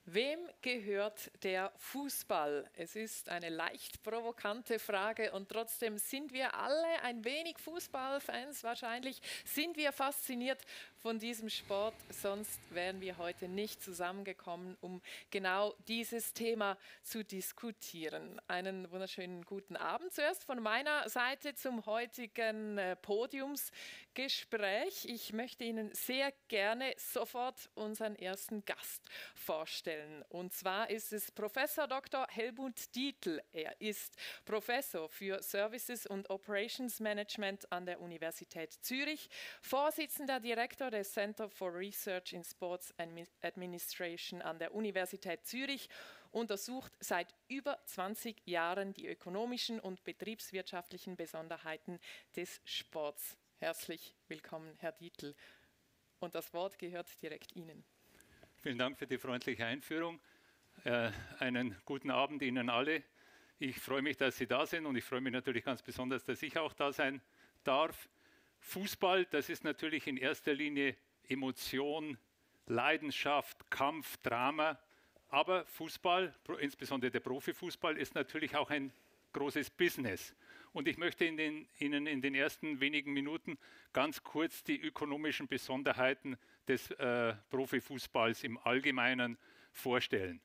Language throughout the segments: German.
Wem gehört der Fußball? Es ist eine leicht provokante Frage und trotzdem sind wir alle ein wenig Fußballfans. Wahrscheinlich sind wir fasziniert von diesem Sport, sonst wären wir heute nicht zusammengekommen, um genau dieses Thema zu diskutieren. Einen wunderschönen guten Abend zuerst von meiner Seite zum heutigen Podiumsgespräch. Ich möchte Ihnen sehr gerne sofort unseren ersten Gast vorstellen. Und zwar ist es Professor Dr. Helmut Dietl. Er ist Professor für Services und Operations Management an der Universität Zürich, Vorsitzender Direktor des Center for Research in Sports Administration an der Universität Zürich, untersucht seit über 20 Jahren die ökonomischen und betriebswirtschaftlichen Besonderheiten des Sports. Herzlich willkommen, Herr Dietl. Und das Wort gehört direkt Ihnen. Vielen Dank für die freundliche Einführung. Einen guten Abend Ihnen alle. Ich freue mich, dass Sie da sind und ich freue mich natürlich ganz besonders, dass ich auch da sein darf. Fußball, das ist natürlich in erster Linie Emotion, Leidenschaft, Kampf, Drama. Aber Fußball, insbesondere der Profifußball, ist natürlich auch ein großes Business. Und ich möchte Ihnen in den ersten wenigen Minuten ganz kurz die ökonomischen Besonderheiten des Profifußballs im Allgemeinen vorstellen.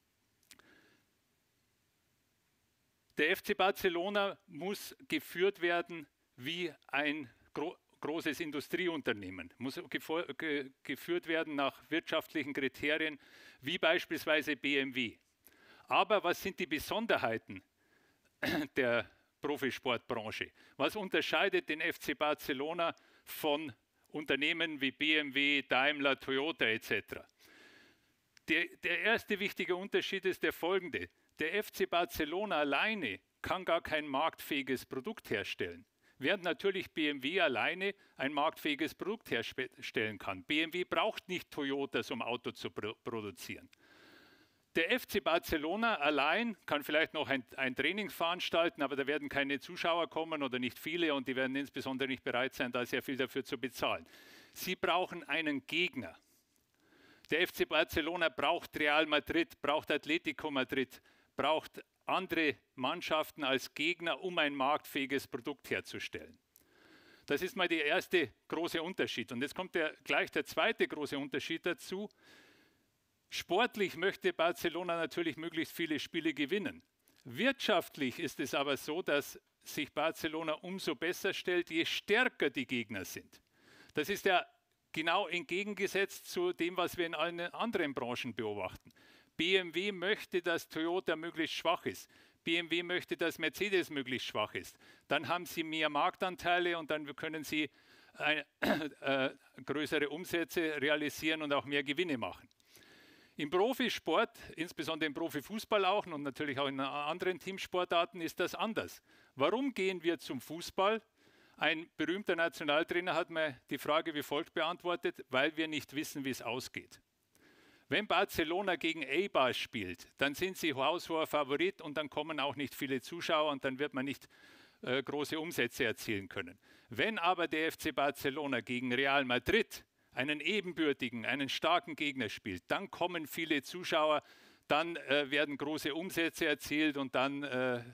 Der FC Barcelona muss geführt werden wie ein großes Industrieunternehmen, muss geführt werden nach wirtschaftlichen Kriterien, wie beispielsweise BMW. Aber was sind die Besonderheiten der Profisportbranche? Was unterscheidet den FC Barcelona von Unternehmen wie BMW, Daimler, Toyota etc.? Der erste wichtige Unterschied ist der folgende. Der FC Barcelona alleine kann gar kein marktfähiges Produkt herstellen, während natürlich BMW alleine ein marktfähiges Produkt herstellen kann. BMW braucht nicht Toyotas, um Auto zu produzieren. Der FC Barcelona allein kann vielleicht noch ein Training veranstalten, aber da werden keine Zuschauer kommen oder nicht viele und die werden insbesondere nicht bereit sein, da sehr viel dafür zu bezahlen. Sie brauchen einen Gegner. Der FC Barcelona braucht Real Madrid, braucht Atletico Madrid, braucht andere Mannschaften als Gegner, um ein marktfähiges Produkt herzustellen. Das ist mal der erste große Unterschied. Und jetzt kommt gleich der zweite große Unterschied dazu. Sportlich möchte Barcelona natürlich möglichst viele Spiele gewinnen. Wirtschaftlich ist es aber so, dass sich Barcelona umso besser stellt, je stärker die Gegner sind. Das ist ja genau entgegengesetzt zu dem, was wir in allen anderen Branchen beobachten. BMW möchte, dass Toyota möglichst schwach ist. BMW möchte, dass Mercedes möglichst schwach ist. Dann haben sie mehr Marktanteile und dann können sie größere Umsätze realisieren und auch mehr Gewinne machen. Im Profisport, insbesondere im Profifußball auch und natürlich auch in anderen Teamsportarten, ist das anders. Warum gehen wir zum Fußball? Ein berühmter Nationaltrainer hat mir die Frage wie folgt beantwortet: weil wir nicht wissen, wie es ausgeht. Wenn Barcelona gegen Eibar spielt, dann sind sie haushoher Favorit und dann kommen auch nicht viele Zuschauer und dann wird man nicht große Umsätze erzielen können. Wenn aber der FC Barcelona gegen Real Madrid einen ebenbürtigen, einen starken Gegner spielt, dann kommen viele Zuschauer, dann werden große Umsätze erzielt und dann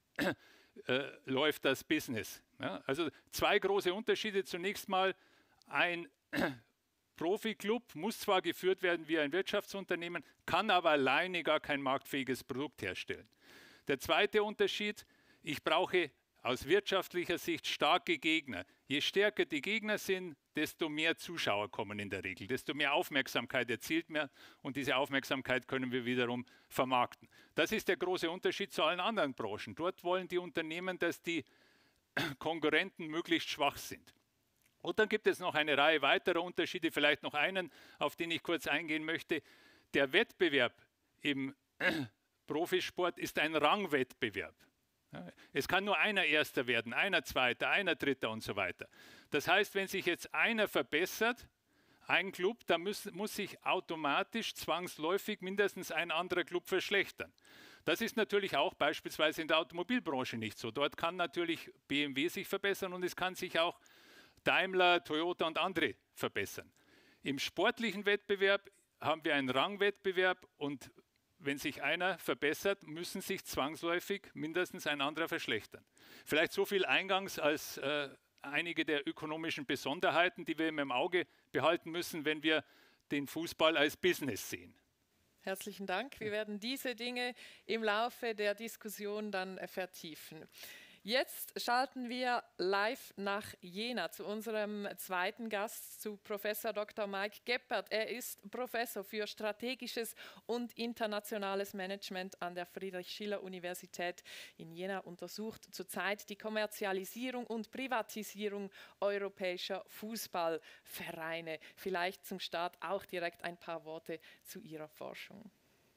läuft das Business. Ja? Also zwei große Unterschiede. Zunächst mal, ein Profiklub muss zwar geführt werden wie ein Wirtschaftsunternehmen, kann aber alleine gar kein marktfähiges Produkt herstellen. Der zweite Unterschied, ich brauche aus wirtschaftlicher Sicht starke Gegner. Je stärker die Gegner sind, desto mehr Zuschauer kommen in der Regel, desto mehr Aufmerksamkeit erzielt man und diese Aufmerksamkeit können wir wiederum vermarkten. Das ist der große Unterschied zu allen anderen Branchen. Dort wollen die Unternehmen, dass die Konkurrenten möglichst schwach sind. Und dann gibt es noch eine Reihe weiterer Unterschiede, vielleicht noch einen, auf den ich kurz eingehen möchte. Der Wettbewerb im Profisport ist ein Rangwettbewerb. Es kann nur einer Erster werden, einer Zweiter, einer Dritter und so weiter. Das heißt, wenn sich jetzt einer verbessert, ein Club, dann muss sich automatisch zwangsläufig mindestens ein anderer Club verschlechtern. Das ist natürlich auch beispielsweise in der Automobilbranche nicht so. Dort kann natürlich BMW sich verbessern und es kann sich auch Daimler, Toyota und andere verbessern. Im sportlichen Wettbewerb haben wir einen Rangwettbewerb und wenn sich einer verbessert, müssen sich zwangsläufig mindestens ein anderer verschlechtern. Vielleicht so viel eingangs als einige der ökonomischen Besonderheiten, die wir im Auge behalten müssen, wenn wir den Fußball als Business sehen. Herzlichen Dank. Wir werden diese Dinge im Laufe der Diskussion dann vertiefen. Jetzt schalten wir live nach Jena zu unserem zweiten Gast, zu Professor Dr. Mike Gebhardt. Er ist Professor für strategisches und internationales Management an der Friedrich-Schiller-Universität in Jena, untersucht zurzeit die Kommerzialisierung und Privatisierung europäischer Fußballvereine. Vielleicht zum Start auch direkt ein paar Worte zu Ihrer Forschung.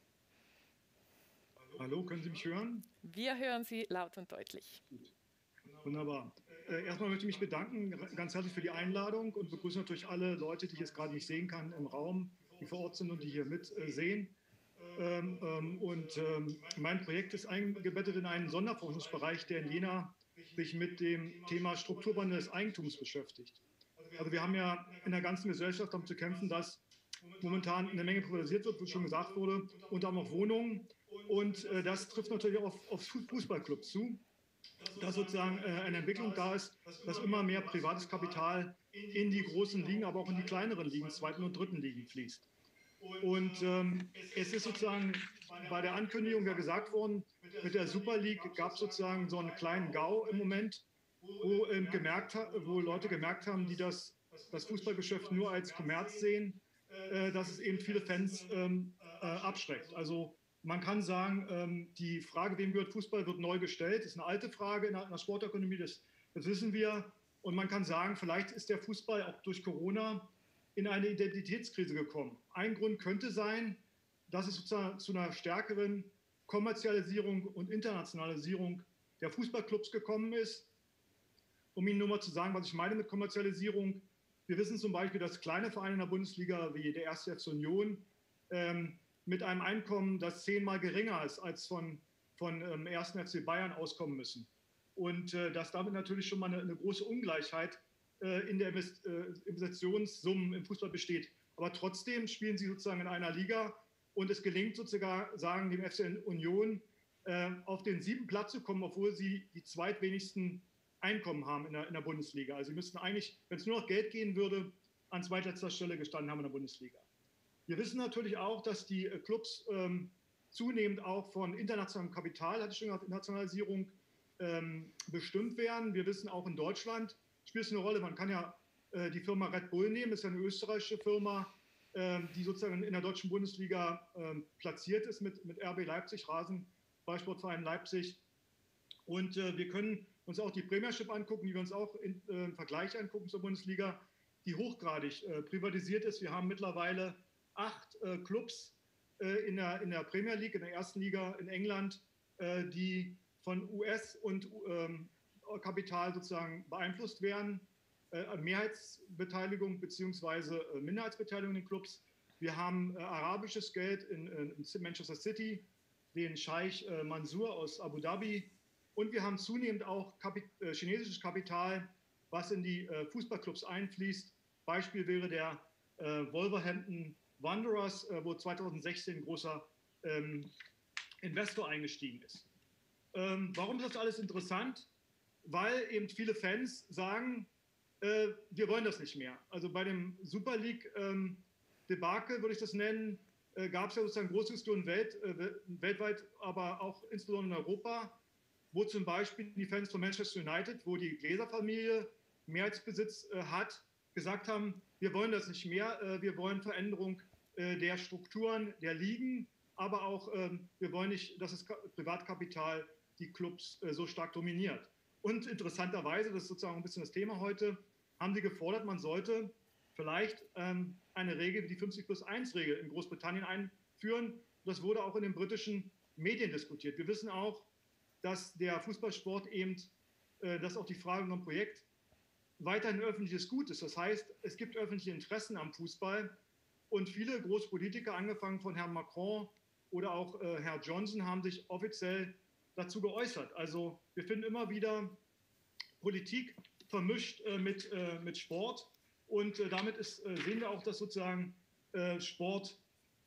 Hallo, können Sie mich hören? Wir hören Sie laut und deutlich. Gut. Wunderbar. Erstmal möchte ich mich bedanken ganz herzlich für die Einladung und begrüße natürlich alle Leute, die ich jetzt gerade nicht sehen kann im Raum, die vor Ort sind und die hier mitsehen. Mein Projekt ist eingebettet in einen Sonderforschungsbereich, der in Jena sich mit dem Thema Strukturwandel des Eigentums beschäftigt. Also wir haben ja in der ganzen Gesellschaft damit zu kämpfen, dass momentan eine Menge privatisiert wird, wie schon gesagt wurde, und auch noch Wohnungen. Und das trifft natürlich auch auf Fußballclubs zu, dass sozusagen eine Entwicklung da ist, dass immer mehr privates Kapital in die großen Ligen, aber auch in die kleineren Ligen, zweiten und dritten Ligen fließt. Und es ist sozusagen bei der Ankündigung ja gesagt worden, mit der Super League gab es sozusagen so einen kleinen GAU im Moment, wo Leute gemerkt haben, die das Fußballgeschäft nur als Kommerz sehen, dass es eben viele Fans abschreckt. Also man kann sagen, die Frage, wem gehört Fußball, wird neu gestellt. Das ist eine alte Frage in der Sportökonomie, das wissen wir. Und man kann sagen, vielleicht ist der Fußball auch durch Corona in eine Identitätskrise gekommen. Ein Grund könnte sein, dass es sozusagen zu einer stärkeren Kommerzialisierung und Internationalisierung der Fußballclubs gekommen ist. Um Ihnen nur mal zu sagen, was ich meine mit Kommerzialisierung. Wir wissen zum Beispiel, dass kleine Vereine in der Bundesliga wie der 1. FC Union mit einem Einkommen, das 10-mal geringer ist als von 1. FC Bayern auskommen müssen. Und dass damit natürlich schon mal eine große Ungleichheit in der Investitionssummen im Fußball besteht. Aber trotzdem spielen sie sozusagen in einer Liga und es gelingt sozusagen dem FC Union auf den 7. Platz zu kommen, obwohl sie die zweitwenigsten Einkommen haben in der Bundesliga. Also sie müssten eigentlich, wenn es nur noch Geld gehen würde, an zweitletzter Stelle gestanden haben in der Bundesliga. Wir wissen natürlich auch, dass die Clubs zunehmend auch von internationalem Kapital, hatte ich schon gesagt, Internationalisierung bestimmt werden. Wir wissen auch in Deutschland spielt es eine Rolle. Man kann ja die Firma Red Bull nehmen, das ist ja eine österreichische Firma, die sozusagen in der deutschen Bundesliga platziert ist mit RB Leipzig, Rasenballsportverein Leipzig. Und wir können uns auch die Premiership angucken, die wir uns auch im Vergleich angucken zur Bundesliga, die hochgradig privatisiert ist. Wir haben mittlerweile 8 Clubs in der Premier League, in der ersten Liga in England, die von US- und Kapital sozusagen beeinflusst werden. Mehrheitsbeteiligung bzw. Minderheitsbeteiligung in den Clubs. Wir haben arabisches Geld in Manchester City, den Scheich Mansour aus Abu Dhabi. Und wir haben zunehmend auch chinesisches Kapital, was in die Fußballclubs einfließt. Beispiel wäre der Wolverhampton Wanderers, wo 2016 ein großer Investor eingestiegen ist. Warum ist das alles interessant? Weil eben viele Fans sagen, wir wollen das nicht mehr. Also bei dem Super League Debakel, würde ich das nennen, gab es ja sozusagen große Diskussionen weltweit, aber auch insbesondere in Europa, wo zum Beispiel die Fans von Manchester United, wo die Glazer-Familie Mehrheitsbesitz hat, gesagt haben, wir wollen das nicht mehr, wir wollen Veränderung der Strukturen der Ligen, aber auch wir wollen nicht, dass das Privatkapital die Clubs so stark dominiert. Und interessanterweise, das ist sozusagen ein bisschen das Thema heute, haben sie gefordert, man sollte vielleicht eine Regel wie die 50+1-Regel in Großbritannien einführen. Das wurde auch in den britischen Medien diskutiert. Wir wissen auch, dass der Fußballsport eben, das ist auch die Frage von Projekt, weiterhin öffentliches Gut ist. Das heißt, es gibt öffentliche Interessen am Fußball und viele Großpolitiker, angefangen von Herrn Macron oder auch Herr Johnson, haben sich offiziell dazu geäußert. Also wir finden immer wieder Politik vermischt mit Sport und damit sehen wir auch, dass sozusagen Sport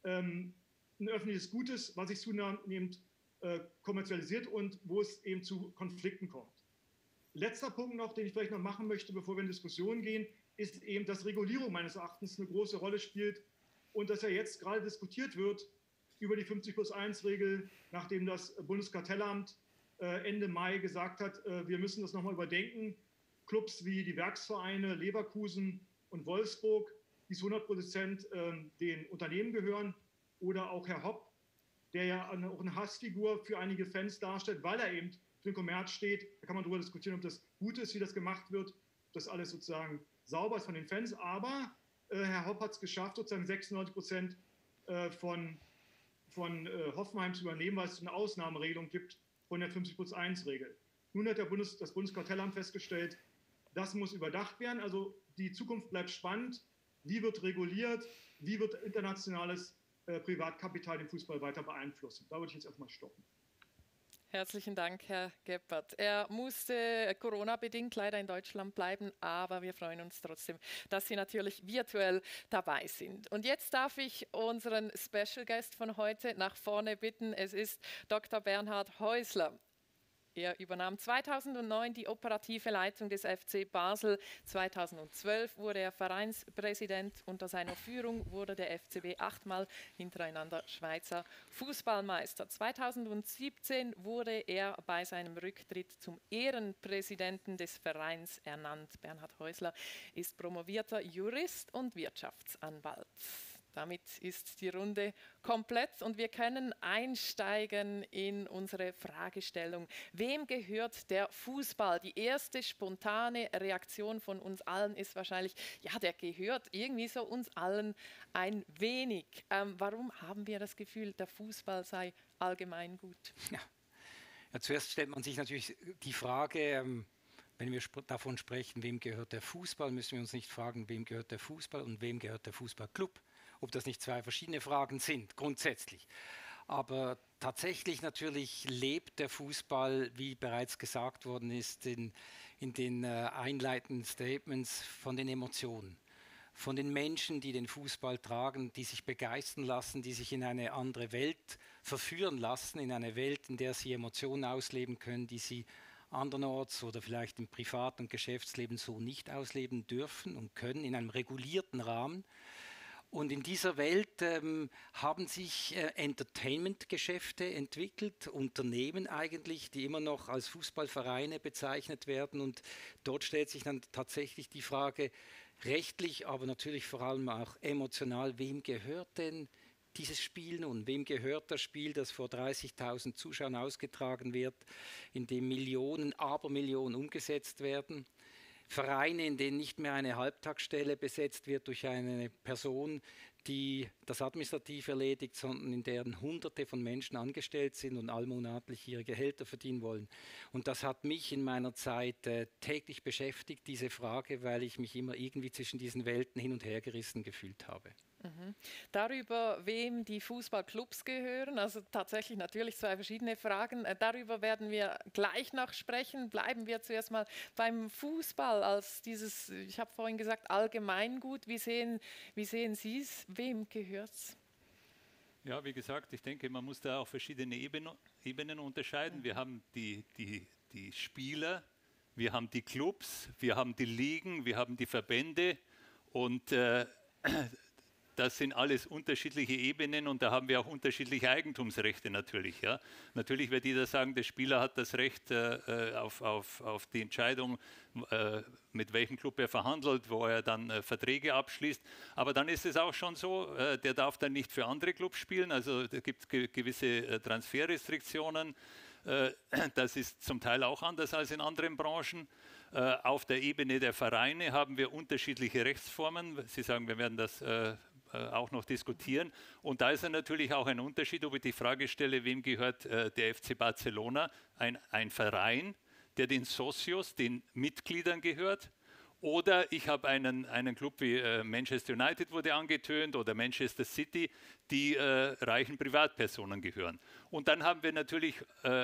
ein öffentliches Gutes, was sich zunehmend kommerzialisiert und wo es eben zu Konflikten kommt. Letzter Punkt noch, den ich vielleicht noch machen möchte, bevor wir in Diskussionen gehen, ist eben, dass Regulierung meines Erachtens eine große Rolle spielt und dass ja jetzt gerade diskutiert wird über die 50+1-Regel, nachdem das Bundeskartellamt Ende Mai gesagt hat, wir müssen das nochmal überdenken. Clubs wie die Werksvereine Leverkusen und Wolfsburg, die zu 100% den Unternehmen gehören, oder auch Herr Hopp, der ja auch eine Hassfigur für einige Fans darstellt, weil er eben für den Kommerz steht. Da kann man darüber diskutieren, ob das gut ist, wie das gemacht wird, ob das alles sozusagen sauber ist von den Fans. Aber Herr Hopp hat es geschafft, sozusagen 96% von Hoffenheim zu übernehmen, weil es eine Ausnahmeregelung gibt von der 50+1-Regel. Nun hat das Bundeskartellamt festgestellt, das muss überdacht werden. Also die Zukunft bleibt spannend. Wie wird reguliert? Wie wird internationales Privatkapital den Fußball weiter beeinflussen? Da würde ich jetzt erstmal stoppen. Herzlichen Dank, Herr Gebhardt. Er musste Corona-bedingt leider in Deutschland bleiben, aber wir freuen uns trotzdem, dass Sie natürlich virtuell dabei sind. Und jetzt darf ich unseren Special Guest von heute nach vorne bitten. Es ist Dr. Bernhard Häusler. Er übernahm 2009 die operative Leitung des FC Basel. 2012 wurde er Vereinspräsident. Unter seiner Führung wurde der FCB 8-mal hintereinander Schweizer Fußballmeister. 2017 wurde er bei seinem Rücktritt zum Ehrenpräsidenten des Vereins ernannt. Bernhard Häusler ist promovierter Jurist und Wirtschaftsanwalt. Damit ist die Runde komplett und wir können einsteigen in unsere Fragestellung. Wem gehört der Fußball? Die erste spontane Reaktion von uns allen ist wahrscheinlich, ja, der gehört irgendwie so uns allen ein wenig. Warum haben wir das Gefühl, der Fußball sei allgemeingut? Ja, zuerst stellt man sich natürlich die Frage, wenn wir davon sprechen, wem gehört der Fußball, müssen wir uns nicht fragen, wem gehört der Fußball und wem gehört der Fußballclub. Ob das nicht zwei verschiedene Fragen sind, grundsätzlich. Aber tatsächlich natürlich lebt der Fußball, wie bereits gesagt worden ist, in den einleitenden Statements von den Emotionen. Von den Menschen, die den Fußball tragen, die sich begeistern lassen, die sich in eine andere Welt verführen lassen, in eine Welt, in der sie Emotionen ausleben können, die sie andernorts oder vielleicht im Privat- und Geschäftsleben so nicht ausleben dürfen und können, in einem regulierten Rahmen. Und in dieser Welt haben sich Entertainment-Geschäfte entwickelt, Unternehmen eigentlich, die immer noch als Fußballvereine bezeichnet werden. Und dort stellt sich dann tatsächlich die Frage, rechtlich, aber natürlich vor allem auch emotional, wem gehört denn dieses Spiel nun? Wem gehört das Spiel, das vor 30.000 Zuschauern ausgetragen wird, in dem Millionen, Abermillionen umgesetzt werden? Vereine, in denen nicht mehr eine Halbtagsstelle besetzt wird durch eine Person, die das administrativ erledigt, sondern in deren Hunderte von Menschen angestellt sind und allmonatlich ihre Gehälter verdienen wollen. Und das hat mich in meiner Zeit täglich beschäftigt, diese Frage, weil ich mich immer irgendwie zwischen diesen Welten hin und her gerissen gefühlt habe. Darüber, wem die Fußballclubs gehören, also tatsächlich natürlich zwei verschiedene Fragen. Darüber werden wir gleich noch sprechen. Bleiben wir zuerst mal beim Fußball als dieses, ich habe vorhin gesagt, Allgemeingut. Wie sehen Sie es? Wem gehört es? Ja, wie gesagt, ich denke, man muss da auch verschiedene Ebenen unterscheiden. Wir haben die Spieler, wir haben die Clubs, wir haben die Ligen, wir haben die Verbände und das sind alles unterschiedliche Ebenen und da haben wir auch unterschiedliche Eigentumsrechte natürlich. Ja. Natürlich wird jeder sagen, der Spieler hat das Recht auf die Entscheidung, mit welchem Club er verhandelt, wo er dann Verträge abschließt. Aber dann ist es auch schon so, der darf dann nicht für andere Clubs spielen. Also es gibt gewisse Transferrestriktionen. Das ist zum Teil auch anders als in anderen Branchen. Auf der Ebene der Vereine haben wir unterschiedliche Rechtsformen. Sie sagen, wir werden das auch noch diskutieren. Und da ist ja natürlich auch ein Unterschied, ob ich die Frage stelle, wem gehört der FC Barcelona, ein Verein, der den Socios, den Mitgliedern gehört, Oder ich habe einen Club wie Manchester United wurde angetönt oder Manchester City, die reichen Privatpersonen gehören. Und dann haben wir natürlich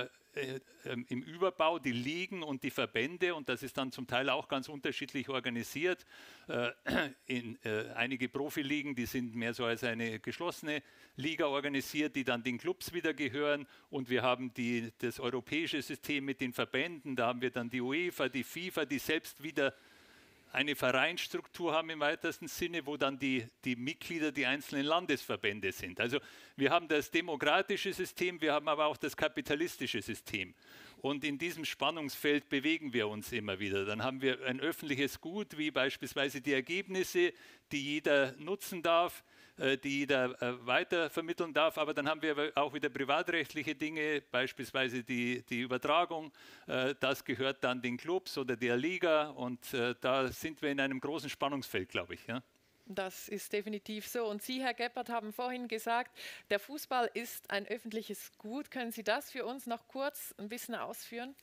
im Überbau die Ligen und die Verbände, und das ist dann zum Teil auch ganz unterschiedlich organisiert. Einige Profiligen, die sind mehr so als eine geschlossene Liga organisiert, die dann den Clubs wieder gehören, und wir haben das europäische System mit den Verbänden, da haben wir dann die UEFA, die FIFA, die selbst wieder eine Vereinsstruktur haben im weitesten Sinne, wo dann die Mitglieder die einzelnen Landesverbände sind. Also wir haben das demokratische System, wir haben aber auch das kapitalistische System. Und in diesem Spannungsfeld bewegen wir uns immer wieder. Dann haben wir ein öffentliches Gut, wie beispielsweise die Ergebnisse, die jeder nutzen darf, die jeder weitervermitteln darf. Aber dann haben wir auch wieder privatrechtliche Dinge, beispielsweise die Übertragung. Das gehört dann den Clubs oder der Liga. Und da sind wir in einem großen Spannungsfeld, glaube ich. Ja? Das ist definitiv so. Und Sie, Herr Gebhardt, haben vorhin gesagt, der Fußball ist ein öffentliches Gut. Können Sie das für uns noch kurz ein bisschen ausführen?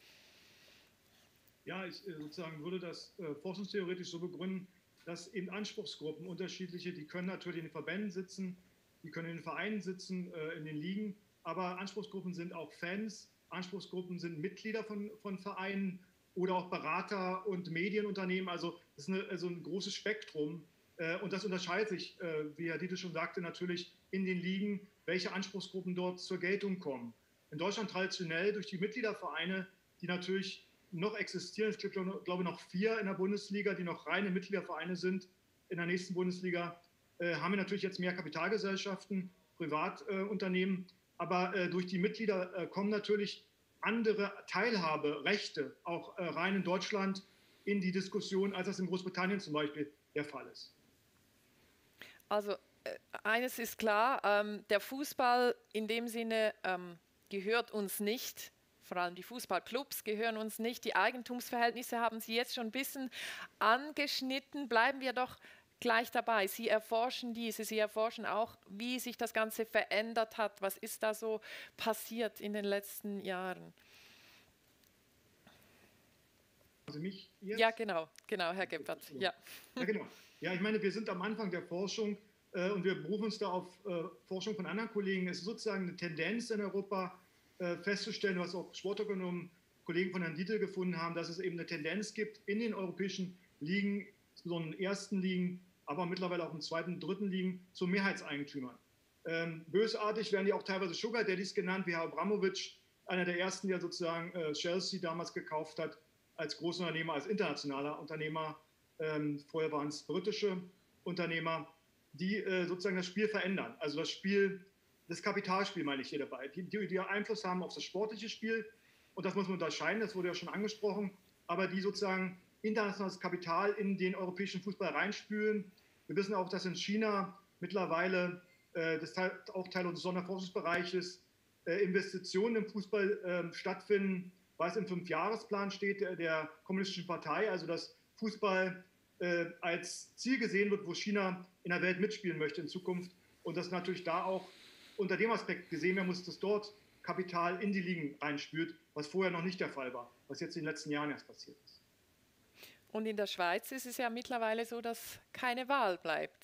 Ja, ich sozusagen würde das forschungstheoretisch so begründen, dass eben Anspruchsgruppen unterschiedliche, die können natürlich in den Verbänden sitzen, die können in den Vereinen sitzen, in den Ligen, aber Anspruchsgruppen sind auch Fans, Anspruchsgruppen sind Mitglieder von Vereinen oder auch Berater und Medienunternehmen. Also das ist also ein großes Spektrum. Und das unterscheidet sich, wie Herr Dietl schon sagte, natürlich in den Ligen, welche Anspruchsgruppen dort zur Geltung kommen. In Deutschland traditionell durch die Mitgliedervereine, die natürlich noch existieren. Es gibt, glaube ich, noch 4 in der Bundesliga, die noch reine Mitgliedervereine sind. In der nächsten Bundesliga haben wir natürlich jetzt mehr Kapitalgesellschaften, Privatunternehmen. Aber durch die Mitglieder kommen natürlich andere Teilhaberechte, auch rein in Deutschland, in die Diskussion, als das in Großbritannien zum Beispiel der Fall ist. Also eines ist klar, der Fußball in dem Sinne gehört uns nicht. Vor allem die Fußballclubs gehören uns nicht. Die Eigentumsverhältnisse haben Sie jetzt schon ein bisschen angeschnitten. Bleiben wir doch gleich dabei. Sie erforschen diese, Sie erforschen auch, wie sich das Ganze verändert hat. Was ist da so passiert in den letzten Jahren? Also mich jetzt? Ja, genau, Herr Gebhardt. Ja, genau. Ja, ich meine, wir sind am Anfang der Forschung und wir berufen uns da auf Forschung von anderen Kollegen. Es ist sozusagen eine Tendenz in Europa, festzustellen, was auch Sportökonomen, Kollegen von Herrn Dietl gefunden haben, dass es eben eine Tendenz gibt in den europäischen Ligen, insbesondere in den ersten Ligen, aber mittlerweile auch in zweiten und dritten Ligen, zu Mehrheitseigentümern. Bösartig werden die auch teilweise Sugar Daddies genannt, wie Herr Abramovich, einer der ersten, der sozusagen Chelsea damals gekauft hat, als Großunternehmer, als internationaler Unternehmer. Vorher waren es britische Unternehmer, die sozusagen das Spiel verändern. Also das Kapitalspiel meine ich hier dabei, die Einfluss haben auf das sportliche Spiel. Und das muss man unterscheiden, das wurde ja schon angesprochen, aber die sozusagen internationales Kapital in den europäischen Fußball reinspülen. Wir wissen auch, dass in China mittlerweile, das ist auch Teil unseres Sonderforschungsbereiches, Investitionen im Fußball stattfinden, was im 5-Jahresplan steht der Kommunistischen Partei, also dass Fußball als Ziel gesehen wird, wo China in der Welt mitspielen möchte in Zukunft. Und das natürlich da auch unter dem Aspekt gesehen werden muss, dass dort Kapital in die Ligen reinspült, was vorher noch nicht der Fall war, was jetzt in den letzten Jahren erst passiert ist. Und in der Schweiz ist es ja mittlerweile so, dass keine Wahl bleibt.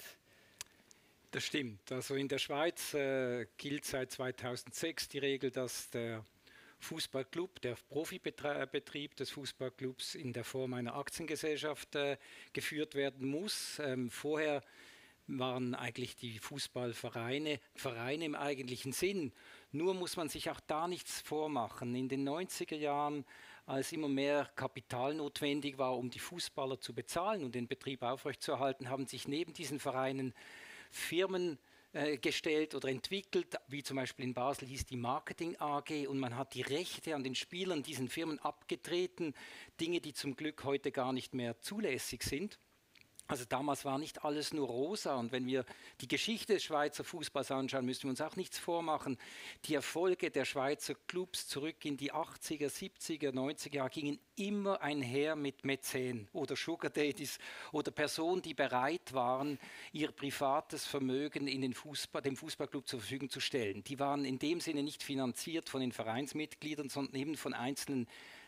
Das stimmt. Also in der Schweiz gilt seit 2006 die Regel, dass der Fußballclub, der Profibetrieb des Fußballclubs in der Form einer Aktiengesellschaft geführt werden muss. Vorher waren eigentlich die Fußballvereine Vereine im eigentlichen Sinn. Nur muss man sich auch da nichts vormachen. In den 90er Jahren, als immer mehr Kapital notwendig war, um die Fußballer zu bezahlen und den Betrieb aufrechtzuerhalten, haben sich neben diesen Vereinen Firmen gestellt oder entwickelt, wie zum Beispiel in Basel hieß die Marketing AG, und man hat die Rechte an den Spielern diesen Firmen abgetreten, Dinge, die zum Glück heute gar nicht mehr zulässig sind. Also damals war nicht alles nur rosa, und wenn wir die Geschichte des Schweizer Fußballs anschauen, müssen wir uns auch nichts vormachen. Die Erfolge der Schweizer Clubs zurück in die 80er, 70er, 90er Jahre gingen immer einher mit Mäzen oder Sugar Daddies oder Personen, die bereit waren, ihr privates Vermögen in dem Fußballclub zur Verfügung zu stellen. Die waren in dem Sinne nicht finanziert von den Vereinsmitgliedern, sondern eben von einzelnen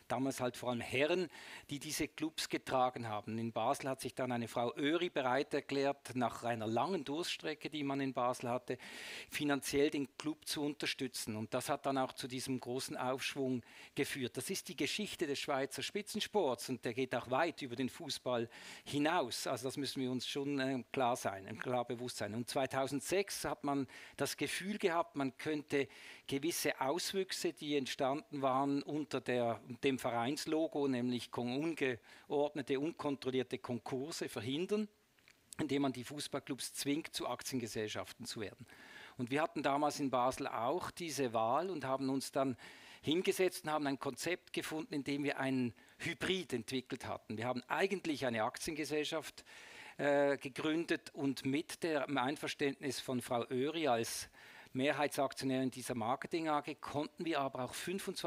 damals halt vor allem Herren, die diese Clubs getragen haben. In Basel hat sich dann eine Frau Oeri bereit erklärt, nach einer langen Durststrecke, die man in Basel hatte, finanziell den Club zu unterstützen. Und das hat dann auch zu diesem großen Aufschwung geführt. Das ist die Geschichte des Schweizer Spitzensports und der geht auch weit über den Fußball hinaus. Also das müssen wir uns schon klar bewusst sein. Und 2006 hat man das Gefühl gehabt, man könnte gewisse Auswüchse, die entstanden waren unter dem Vereinslogo, nämlich ungeordnete, unkontrollierte Konkurse verhindern, indem man die Fußballclubs zwingt, zu Aktiengesellschaften zu werden. Und wir hatten damals in Basel auch diese Wahl und haben uns dann hingesetzt und haben ein Konzept gefunden, in dem wir einen Hybrid entwickelt hatten. Wir haben eigentlich eine Aktiengesellschaft gegründet und mit dem Einverständnis von Frau Oeri als Mehrheitsaktionärin dieser Marketing AG konnten wir aber auch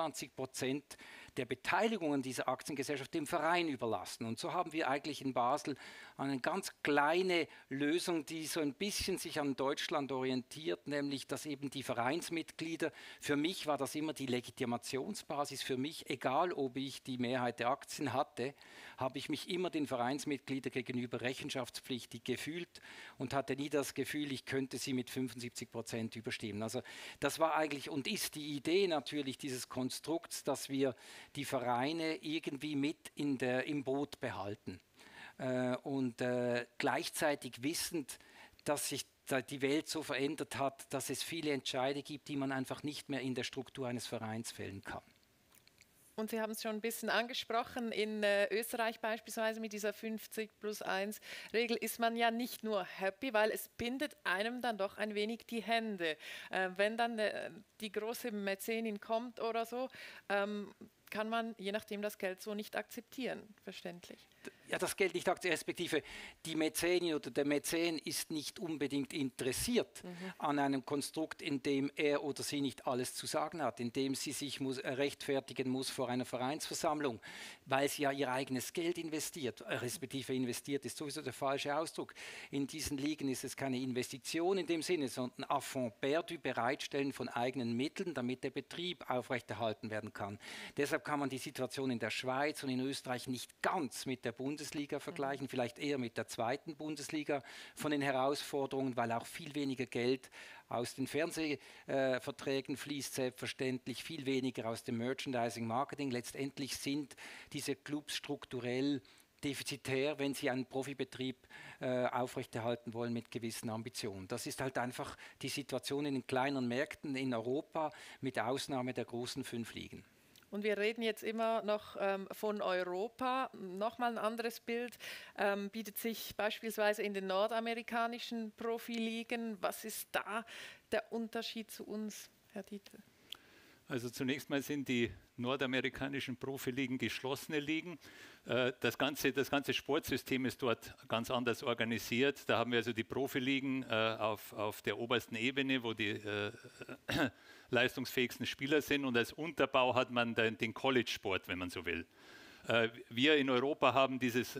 25% der Beteiligungen dieser Aktiengesellschaft dem Verein überlassen. Und so haben wir eigentlich in Basel eine ganz kleine Lösung, die so ein bisschen sich an Deutschland orientiert, nämlich dass eben die Vereinsmitglieder, für mich war das immer die Legitimationsbasis, für mich, egal ob ich die Mehrheit der Aktien hatte, habe ich mich immer den Vereinsmitgliedern gegenüber rechenschaftspflichtig gefühlt und hatte nie das Gefühl, ich könnte sie mit 75% überstimmen. Also das war eigentlich und ist die Idee natürlich dieses Konstrukts, dass wir die Vereine irgendwie mit im Boot behalten. Und gleichzeitig wissend, dass sich die Welt so verändert hat, dass es viele Entscheide gibt, die man einfach nicht mehr in der Struktur eines Vereins fällen kann. Und Sie haben es schon ein bisschen angesprochen, in Österreich beispielsweise mit dieser 50+1-Regel ist man ja nicht nur happy, weil es bindet einem dann doch ein wenig die Hände. Wenn dann die große Mäzenin kommt oder so, kann man je nachdem das Geld so nicht akzeptieren, verständlich. Ja, das Geld nicht akzeptieren, respektive die Mäzenin oder der Mäzen ist nicht unbedingt interessiert an einem Konstrukt, in dem er oder sie nicht alles zu sagen hat, in dem sie sich rechtfertigen muss vor einer Vereinsversammlung, weil sie ja ihr eigenes Geld investiert, respektive investiert ist sowieso der falsche Ausdruck. In diesen Ligen ist es keine Investition in dem Sinne, sondern à fond perdu, Bereitstellen von eigenen Mitteln, damit der Betrieb aufrechterhalten werden kann. Deshalb kann man die Situation in der Schweiz und in Österreich nicht ganz mit der Bundesliga vergleichen, vielleicht eher mit der zweiten Bundesliga von den Herausforderungen, weil auch viel weniger Geld aus den Fernsehverträgen fließt, selbstverständlich viel weniger aus dem Merchandising, Marketing. Letztendlich sind diese Clubs strukturell defizitär, wenn sie einen Profibetrieb aufrechterhalten wollen mit gewissen Ambitionen. Das ist halt einfach die Situation in den kleineren Märkten in Europa mit Ausnahme der großen 5 Ligen. Und wir reden jetzt immer noch von Europa. Nochmal ein anderes Bild bietet sich beispielsweise in den nordamerikanischen Profiligen. Was ist da der Unterschied zu uns, Herr Dietl? Also zunächst mal sind die nordamerikanischen Profiligen geschlossene Ligen. Das ganze Sportsystem ist dort ganz anders organisiert. Da haben wir also die Profiligen auf der obersten Ebene, wo die leistungsfähigsten Spieler sind, und als Unterbau hat man den College-Sport, wenn man so will. Wir in Europa haben dieses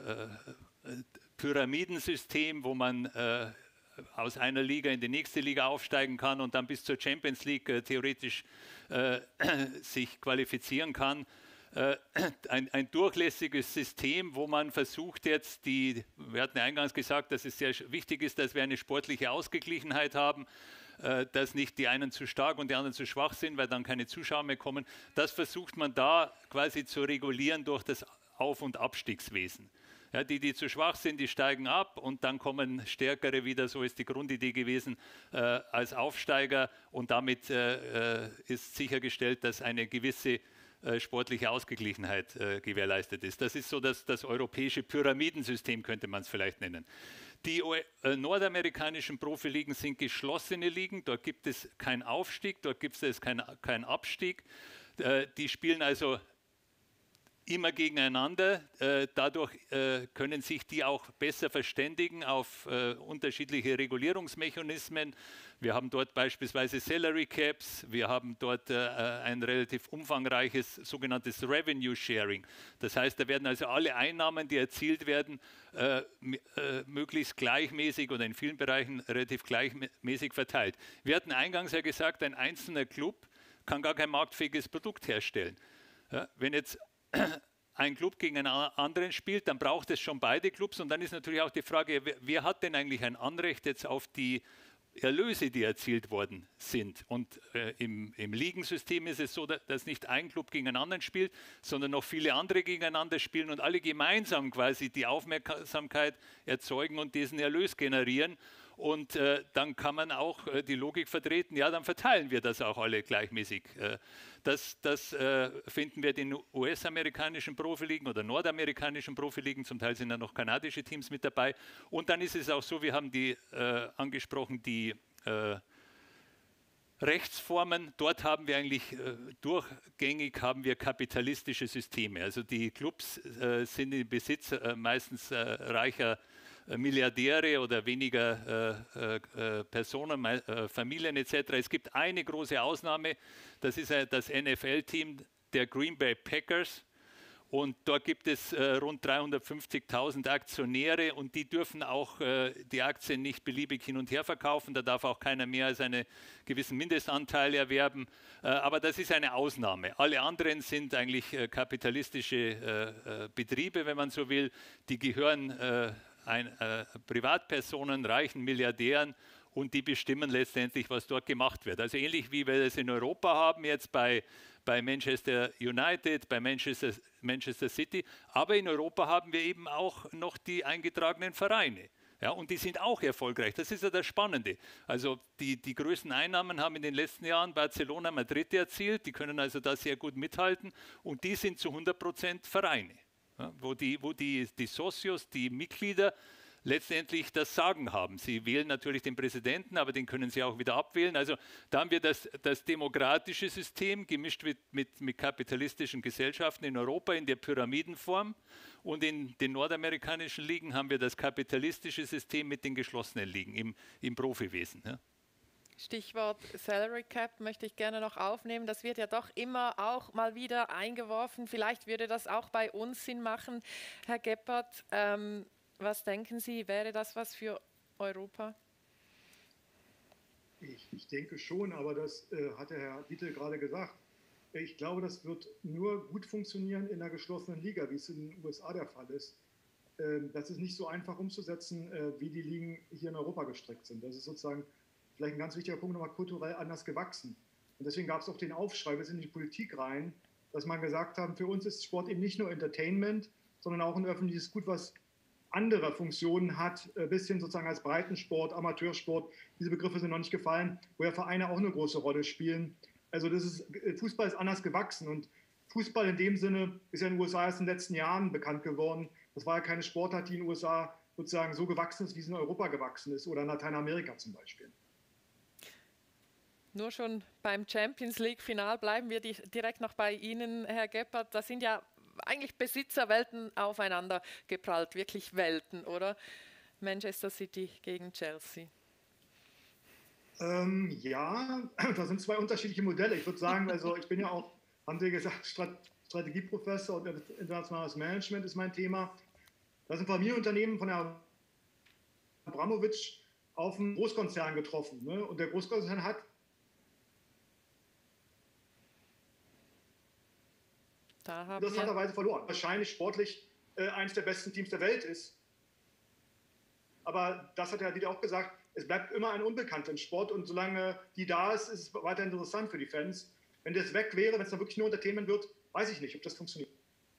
Pyramidensystem, wo man aus einer Liga in die nächste Liga aufsteigen kann und dann bis zur Champions League theoretisch sich qualifizieren kann. Ein durchlässiges System, wo man versucht jetzt, wir hatten ja eingangs gesagt, dass es sehr wichtig ist, dass wir eine sportliche Ausgeglichenheit haben, dass nicht die einen zu stark und die anderen zu schwach sind, weil dann keine Zuschauer mehr kommen. Das versucht man da quasi zu regulieren durch das Auf- und Abstiegswesen. Ja, die zu schwach sind, die steigen ab und dann kommen Stärkere wieder, so ist die Grundidee gewesen, als Aufsteiger, und damit ist sichergestellt, dass eine gewisse sportliche Ausgeglichenheit gewährleistet ist. Das ist so das europäische Pyramidensystem, könnte man es vielleicht nennen. Die nordamerikanischen Profiligen sind geschlossene Ligen, dort gibt es keinen Aufstieg, dort gibt es keinen Abstieg. Die spielen also immer gegeneinander. Dadurch können sich die auch besser verständigen auf unterschiedliche Regulierungsmechanismen. Wir haben dort beispielsweise Salary Caps, wir haben dort ein relativ umfangreiches sogenanntes Revenue Sharing. Das heißt, da werden also alle Einnahmen, die erzielt werden, möglichst gleichmäßig oder in vielen Bereichen relativ gleichmäßig verteilt. Wir hatten eingangs ja gesagt, ein einzelner Club kann gar kein marktfähiges Produkt herstellen. Ja, wenn jetzt ein Club gegen einen anderen spielt, dann braucht es schon beide Clubs. Und dann ist natürlich auch die Frage, wer hat denn eigentlich ein Anrecht jetzt auf die Erlöse, die erzielt worden sind. Und im Ligensystem ist es so, dass nicht ein Club gegen einen anderen spielt, sondern noch viele andere gegeneinander spielen und alle gemeinsam quasi die Aufmerksamkeit erzeugen und diesen Erlös generieren. Und dann kann man auch die Logik vertreten, ja, dann verteilen wir das auch alle gleichmäßig. Das finden wir in den US-amerikanischen Profiligen oder nordamerikanischen Profiligen, zum Teil sind da noch kanadische Teams mit dabei. Und dann ist es auch so, wir haben die angesprochen, die Rechtsformen, dort haben wir eigentlich durchgängig haben wir kapitalistische Systeme. Also die Clubs sind im Besitz meistens reicher Milliardäre oder weniger Personen, Familien etc. Es gibt eine große Ausnahme, das ist das NFL-Team der Green Bay Packers. Und dort gibt es rund 350.000 Aktionäre und die dürfen auch die Aktien nicht beliebig hin und her verkaufen. Da darf auch keiner mehr als einen gewissen Mindestanteil erwerben. Aber das ist eine Ausnahme. Alle anderen sind eigentlich kapitalistische Betriebe, wenn man so will. Die gehören Privatpersonen, reichen Milliardären und die bestimmen letztendlich, was dort gemacht wird. Also ähnlich wie wir das in Europa haben, jetzt bei Manchester United, bei Manchester City. Aber in Europa haben wir eben auch noch die eingetragenen Vereine. Ja, und die sind auch erfolgreich. Das ist ja das Spannende. Also die größten Einnahmen haben in den letzten Jahren Barcelona, Madrid erzielt. Die können also da sehr gut mithalten. Und die sind zu 100% Vereine. Ja, wo die Socios, die Mitglieder, letztendlich das Sagen haben. Sie wählen natürlich den Präsidenten, aber den können sie auch wieder abwählen. Also da haben wir das demokratische System gemischt mit kapitalistischen Gesellschaften in Europa in der Pyramidenform. Und in den nordamerikanischen Ligen haben wir das kapitalistische System mit den geschlossenen Ligen im Profiwesen. Ja. Stichwort Salary Cap möchte ich gerne noch aufnehmen. Das wird ja doch immer auch mal wieder eingeworfen. Vielleicht würde das auch bei uns Sinn machen. Herr Gebhardt, was denken Sie, wäre das was für Europa? Ich denke schon, aber das hat der Herr Dietl gerade gesagt. Ich glaube, das wird nur gut funktionieren in einer geschlossenen Liga, wie es in den USA der Fall ist. Das ist nicht so einfach umzusetzen, wie die Ligen hier in Europa gestrickt sind. Das ist sozusagen vielleicht ein ganz wichtiger Punkt, nochmal kulturell anders gewachsen. Und deswegen gab es auch den Aufschrei bis in die Politik rein, dass man gesagt haben, für uns ist Sport eben nicht nur Entertainment, sondern auch ein öffentliches Gut, was andere Funktionen hat, bis hin sozusagen als Breitensport, Amateursport. Diese Begriffe sind noch nicht gefallen, wo ja Vereine auch eine große Rolle spielen. Also Fußball ist anders gewachsen und Fußball in dem Sinne ist ja in den USA erst in den letzten Jahren bekannt geworden. Das war ja keine Sportart, die in den USA sozusagen so gewachsen ist, wie es in Europa gewachsen ist oder in Lateinamerika zum Beispiel. Nur schon beim Champions League-Final bleiben wir direkt noch bei Ihnen, Herr Gebhardt. Das sind ja eigentlich Besitzerwelten aufeinander geprallt, wirklich Welten, oder? Manchester City gegen Chelsea. Ja, das sind zwei unterschiedliche Modelle. Ich würde sagen, also ich bin ja auch, haben Sie gesagt, Strategieprofessor und internationales Management ist mein Thema. Das ist ein Familienunternehmen von Herrn Abramovich auf einen Großkonzern getroffen. Ne? Und der Großkonzern hat interessanterweise verloren. Wahrscheinlich sportlich eines der besten Teams der Welt ist. Aber das hat Herr Dieter auch gesagt, es bleibt immer ein Unbekannter im Sport und solange die da ist, ist es weiter interessant für die Fans. Wenn das weg wäre, wenn es dann wirklich nur Entertainment wird, weiß ich nicht, ob das funktioniert.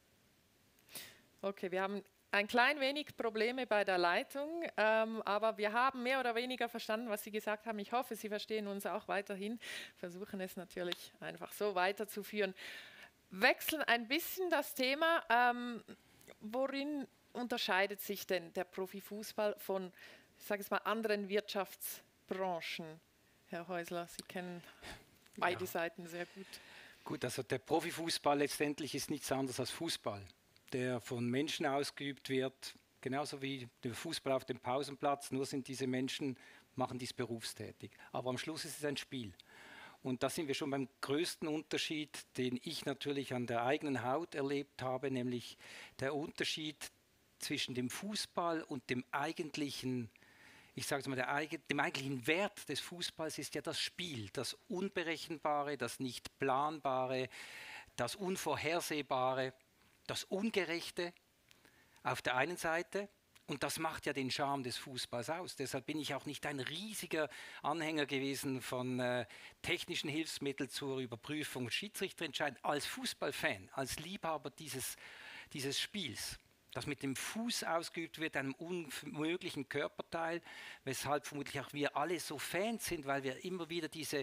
Okay, wir haben ein klein wenig Probleme bei der Leitung, aber wir haben mehr oder weniger verstanden, was Sie gesagt haben. Ich hoffe, Sie verstehen uns auch weiterhin. Versuchen es natürlich einfach so weiterzuführen. Wechseln ein bisschen das Thema. Worin unterscheidet sich denn der Profifußball von, ich sage es mal, anderen Wirtschaftsbranchen? Herr Häusler, Sie kennen beide Seiten sehr gut. Gut, also der Profifußball letztendlich ist nichts anderes als Fußball, der von Menschen ausgeübt wird, genauso wie der Fußball auf dem Pausenplatz, nur sind diese Menschen, machen dies berufstätig. Aber am Schluss ist es ein Spiel. Und da sind wir schon beim größten Unterschied, den ich natürlich an der eigenen Haut erlebt habe, nämlich der Unterschied zwischen dem Fußball und dem eigentlichen, ich sage es mal, dem eigentlichen Wert des Fußballs ist ja das Spiel, das Unberechenbare, das nicht Planbare, das Unvorhersehbare, das Ungerechte auf der einen Seite. Und das macht ja den Charme des Fußballs aus. Deshalb bin ich auch nicht ein riesiger Anhänger gewesen von technischen Hilfsmitteln zur Überprüfung und Schiedsrichterentscheidungen. Als Fußballfan, als Liebhaber dieses Spiels, das mit dem Fuß ausgeübt wird, einem unmöglichen Körperteil, weshalb vermutlich auch wir alle so Fans sind, weil wir immer wieder diese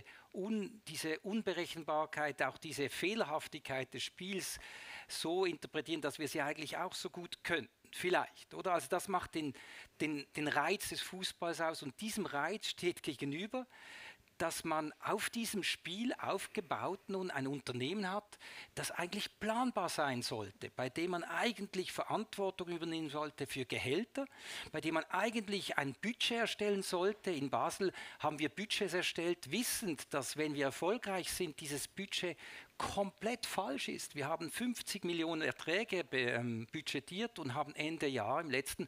Unberechenbarkeit, auch diese Fehlerhaftigkeit des Spiels so interpretieren, dass wir sie eigentlich auch so gut können. Vielleicht, oder? Also das macht den Reiz des Fußballs aus und diesem Reiz steht gegenüber, dass man auf diesem Spiel aufgebaut nun ein Unternehmen hat, das eigentlich planbar sein sollte, bei dem man eigentlich Verantwortung übernehmen sollte für Gehälter, bei dem man eigentlich ein Budget erstellen sollte. In Basel haben wir Budgets erstellt, wissend, dass wenn wir erfolgreich sind, dieses Budget komplett falsch ist. Wir haben 50 Millionen Erträge budgetiert und haben Ende Jahr im letzten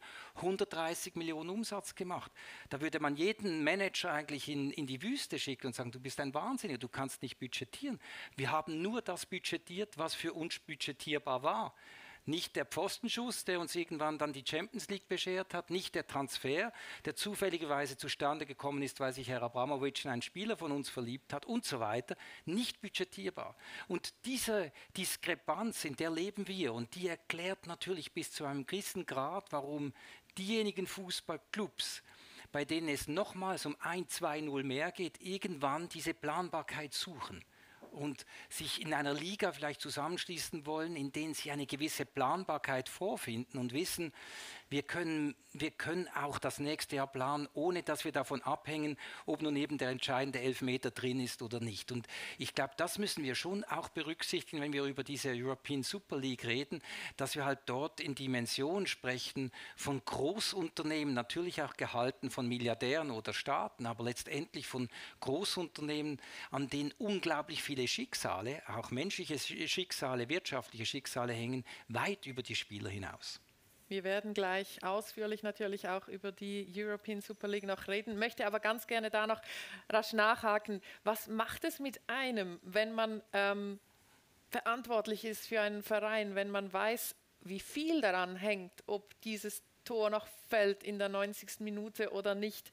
130 Millionen Umsatz gemacht. Da würde man jeden Manager eigentlich in die Wüste schicken und sagen, du bist ein Wahnsinniger, du kannst nicht budgetieren. Wir haben nur das budgetiert, was für uns budgetierbar war. Nicht der Pfostenschuss, der uns irgendwann dann die Champions League beschert hat, nicht der Transfer, der zufälligerweise zustande gekommen ist, weil sich Herr Abramovich in einen Spieler von uns verliebt hat und so weiter, nicht budgetierbar. Und diese Diskrepanz, in der leben wir und die erklärt natürlich bis zu einem gewissen Grad, warum diejenigen Fußballclubs, bei denen es nochmals um 1-2-0 mehr geht, irgendwann diese Planbarkeit suchen und sich in einer Liga vielleicht zusammenschließen wollen, in denen sie eine gewisse Planbarkeit vorfinden und wissen, wir können auch das nächste Jahr planen, ohne dass wir davon abhängen, ob nun eben der entscheidende Elfmeter drin ist oder nicht. Und ich glaube, das müssen wir schon auch berücksichtigen, wenn wir über diese European Super League reden, dass wir halt dort in Dimensionen sprechen von Großunternehmen, natürlich auch gehalten von Milliardären oder Staaten, aber letztendlich von Großunternehmen, an denen unglaublich viele Schicksale, auch menschliche Schicksale, wirtschaftliche Schicksale hängen, weit über die Spieler hinaus. Wir werden gleich ausführlich natürlich auch über die European Super League noch reden, möchte aber ganz gerne da noch rasch nachhaken. Was macht es mit einem, wenn man verantwortlich ist für einen Verein, wenn man weiß, wie viel daran hängt, ob dieses Tor noch fällt in der 90. Minute oder nicht?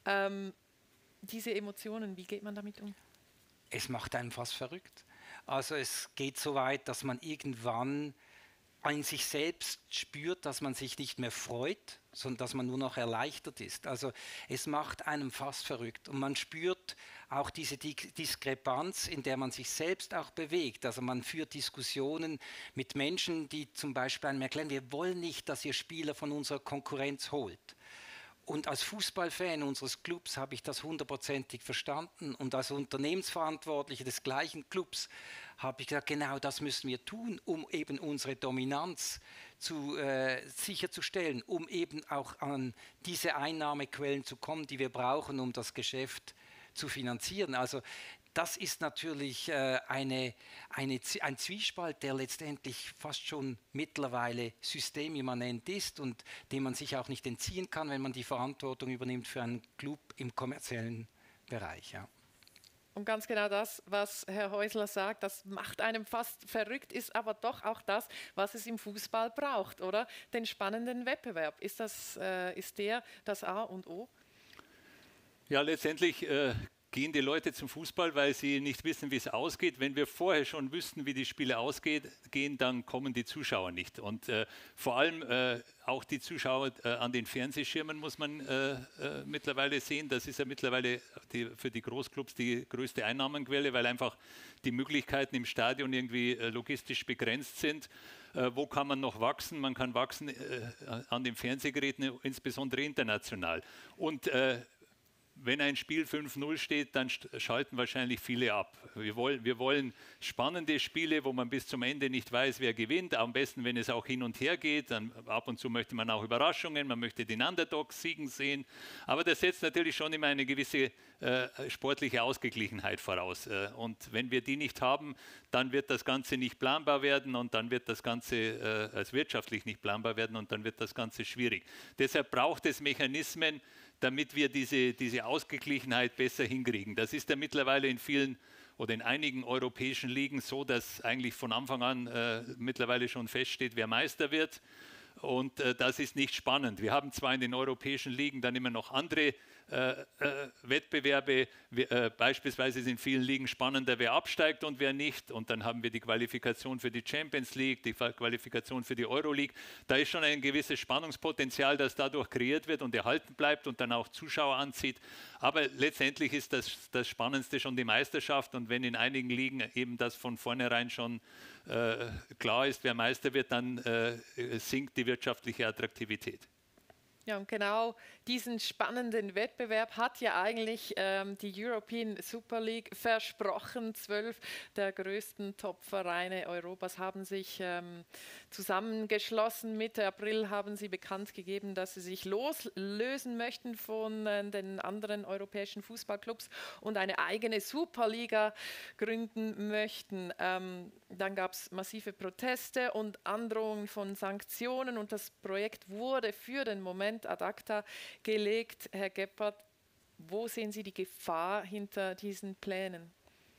Diese Emotionen, wie geht man damit um? Es macht einen fast verrückt. Also es geht so weit, dass man irgendwann an sich selbst spürt, dass man sich nicht mehr freut, sondern dass man nur noch erleichtert ist. Also es macht einem fast verrückt und man spürt auch diese Diskrepanz, in der man sich selbst auch bewegt. Also man führt Diskussionen mit Menschen, die zum Beispiel einem erklären, wir wollen nicht, dass ihr Spieler von unserer Konkurrenz holt. Und als Fußballfan unseres Clubs habe ich das 100%ig verstanden. Und als Unternehmensverantwortlicher des gleichen Clubs habe ich gesagt, genau das müssen wir tun, um eben unsere Dominanz sicherzustellen, um eben auch an diese Einnahmequellen zu kommen, die wir brauchen, um das Geschäft zu finanzieren. Also das ist natürlich ein Zwiespalt, der letztendlich fast schon mittlerweile systemimmanent ist und dem man sich auch nicht entziehen kann, wenn man die Verantwortung übernimmt für einen Club im kommerziellen Bereich. Ja. Und ganz genau das, was Herr Häusler sagt, das macht einem fast verrückt, ist aber doch auch das, was es im Fußball braucht, oder? Den spannenden Wettbewerb. Ist der das A und O? Ja, letztendlich gehen die Leute zum Fußball, weil sie nicht wissen, wie es ausgeht. Wenn wir vorher schon wüssten, wie die Spiele ausgehen, dann kommen die Zuschauer nicht. Und vor allem auch die Zuschauer an den Fernsehschirmen muss man mittlerweile sehen. Das ist ja mittlerweile für die Großclubs die größte Einnahmenquelle, weil einfach die Möglichkeiten im Stadion irgendwie logistisch begrenzt sind. Wo kann man noch wachsen? Man kann wachsen an den Fernsehgeräten, insbesondere international. Und wenn ein Spiel 5-0 steht, dann schalten wahrscheinlich viele ab. Wir wollen spannende Spiele, wo man bis zum Ende nicht weiß, wer gewinnt. Am besten, wenn es auch hin und her geht. Dann ab und zu möchte man auch Überraschungen, man möchte den Underdog siegen sehen. Aber das setzt natürlich schon immer eine gewisse sportliche Ausgeglichenheit voraus. Und wenn wir die nicht haben, dann wird das Ganze nicht planbar werden und dann wird das Ganze als wirtschaftlich nicht planbar werden und dann wird das Ganze schwierig. Deshalb braucht es Mechanismen, damit wir diese Ausgeglichenheit besser hinkriegen. Das ist ja mittlerweile in vielen oder in einigen europäischen Ligen so, dass eigentlich von Anfang an mittlerweile schon feststeht, wer Meister wird. Und das ist nicht spannend. Wir haben zwar in den europäischen Ligen dann immer noch andere Wettbewerbe, beispielsweise ist in vielen Ligen spannender, wer absteigt und wer nicht. Und dann haben wir die Qualifikation für die Champions League, die Qualifikation für die Euroleague. Da ist schon ein gewisses Spannungspotenzial, das dadurch kreiert wird und erhalten bleibt und dann auch Zuschauer anzieht. Aber letztendlich ist das Spannendste schon die Meisterschaft. Und wenn in einigen Ligen eben das von vornherein schon klar ist, wer Meister wird, dann sinkt die wirtschaftliche Attraktivität. Ja, und genau diesen spannenden Wettbewerb hat ja eigentlich die European Super League versprochen. 12 der größten Top-Vereine Europas haben sich zusammengeschlossen. Mitte April haben sie bekannt gegeben, dass sie sich loslösen möchten von den anderen europäischen Fußballclubs und eine eigene Superliga gründen möchten. Dann gab es massive Proteste und Androhungen von Sanktionen und das Projekt wurde für den Moment ad acta gelegt. Herr Gebhardt, wo sehen Sie die Gefahr hinter diesen Plänen?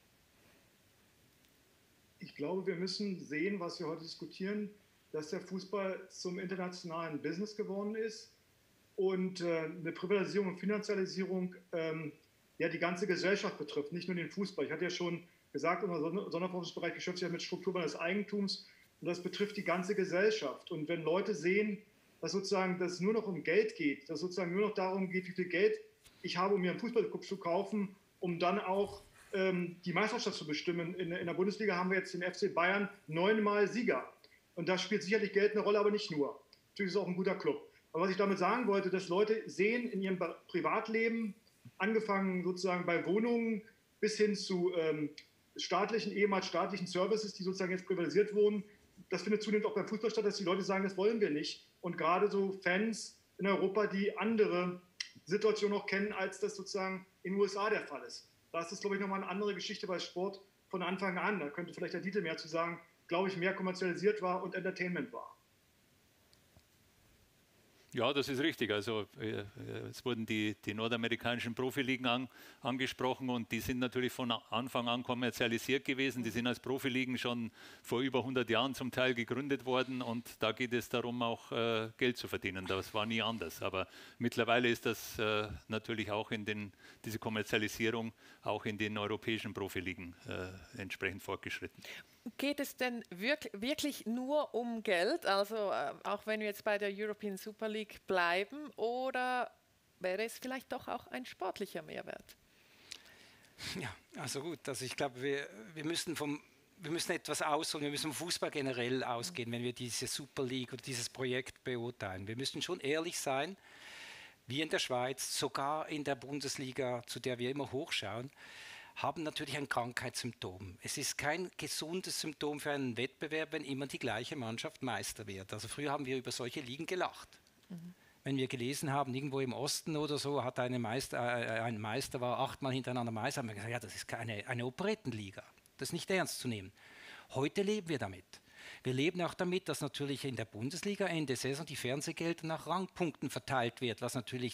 Ich glaube, wir müssen sehen, was wir heute diskutieren, dass der Fußball zum internationalen Business geworden ist und eine Privatisierung und Finanzialisierung ja die ganze Gesellschaft betrifft, nicht nur den Fußball. Ich hatte ja schon gesagt, unser Sonderforschungsbereich beschäftigt sich mit Strukturwandel des Eigentums und das betrifft die ganze Gesellschaft. Und wenn Leute sehen, dass es nur noch um Geld geht, dass es sozusagen nur noch darum geht, wie viel Geld ich habe, um mir einen Fußballclub zu kaufen, um dann auch die Meisterschaft zu bestimmen. In der Bundesliga haben wir jetzt den FC Bayern 9-mal Sieger. Und da spielt sicherlich Geld eine Rolle, aber nicht nur. Natürlich ist es auch ein guter Club. Aber was ich damit sagen wollte, dass Leute sehen in ihrem Privatleben, angefangen sozusagen bei Wohnungen bis hin zu ehemals staatlichen Services, die sozusagen jetzt privatisiert wurden, das findet zunehmend auch beim Fußball statt, dass die Leute sagen, das wollen wir nicht. Und gerade so Fans in Europa, die andere Situationen auch kennen, als das sozusagen in den USA der Fall ist. Da ist das, glaube ich, nochmal eine andere Geschichte bei Sport von Anfang an. Da könnte vielleicht der Dieter mehr zu sagen, glaube ich, mehr kommerzialisiert war und Entertainment war. Ja, das ist richtig. Also es wurden die nordamerikanischen Profiligen angesprochen und die sind natürlich von Anfang an kommerzialisiert gewesen. Die sind als Profiligen schon vor über 100 Jahren zum Teil gegründet worden und da geht es darum, auch Geld zu verdienen. Das war nie anders. Aber mittlerweile ist das natürlich auch diese Kommerzialisierung auch in den europäischen Profiligen entsprechend fortgeschritten. Geht es denn wirklich nur um Geld, also auch wenn wir jetzt bei der European Super League bleiben, oder wäre es vielleicht doch auch ein sportlicher Mehrwert? Ja, also gut, also ich glaube, wir müssen etwas ausholen, wir müssen vom Fußball generell ausgehen, wenn wir diese Super League oder dieses Projekt beurteilen. Wir müssen schon ehrlich sein, wie in der Schweiz, sogar in der Bundesliga, zu der wir immer hochschauen, haben natürlich ein Krankheitssymptom. Es ist kein gesundes Symptom für einen Wettbewerb, wenn immer die gleiche Mannschaft Meister wird. Also früher haben wir über solche Ligen gelacht. Wenn wir gelesen haben, irgendwo im Osten oder so, hat ein Meister war 8-mal hintereinander Meister, haben wir gesagt, ja, das ist eine Operettenliga. Das ist nicht ernst zu nehmen. Heute leben wir damit. Wir leben auch damit, dass natürlich in der Bundesliga Ende Saison die Fernsehgelder nach Rangpunkten verteilt wird, was natürlich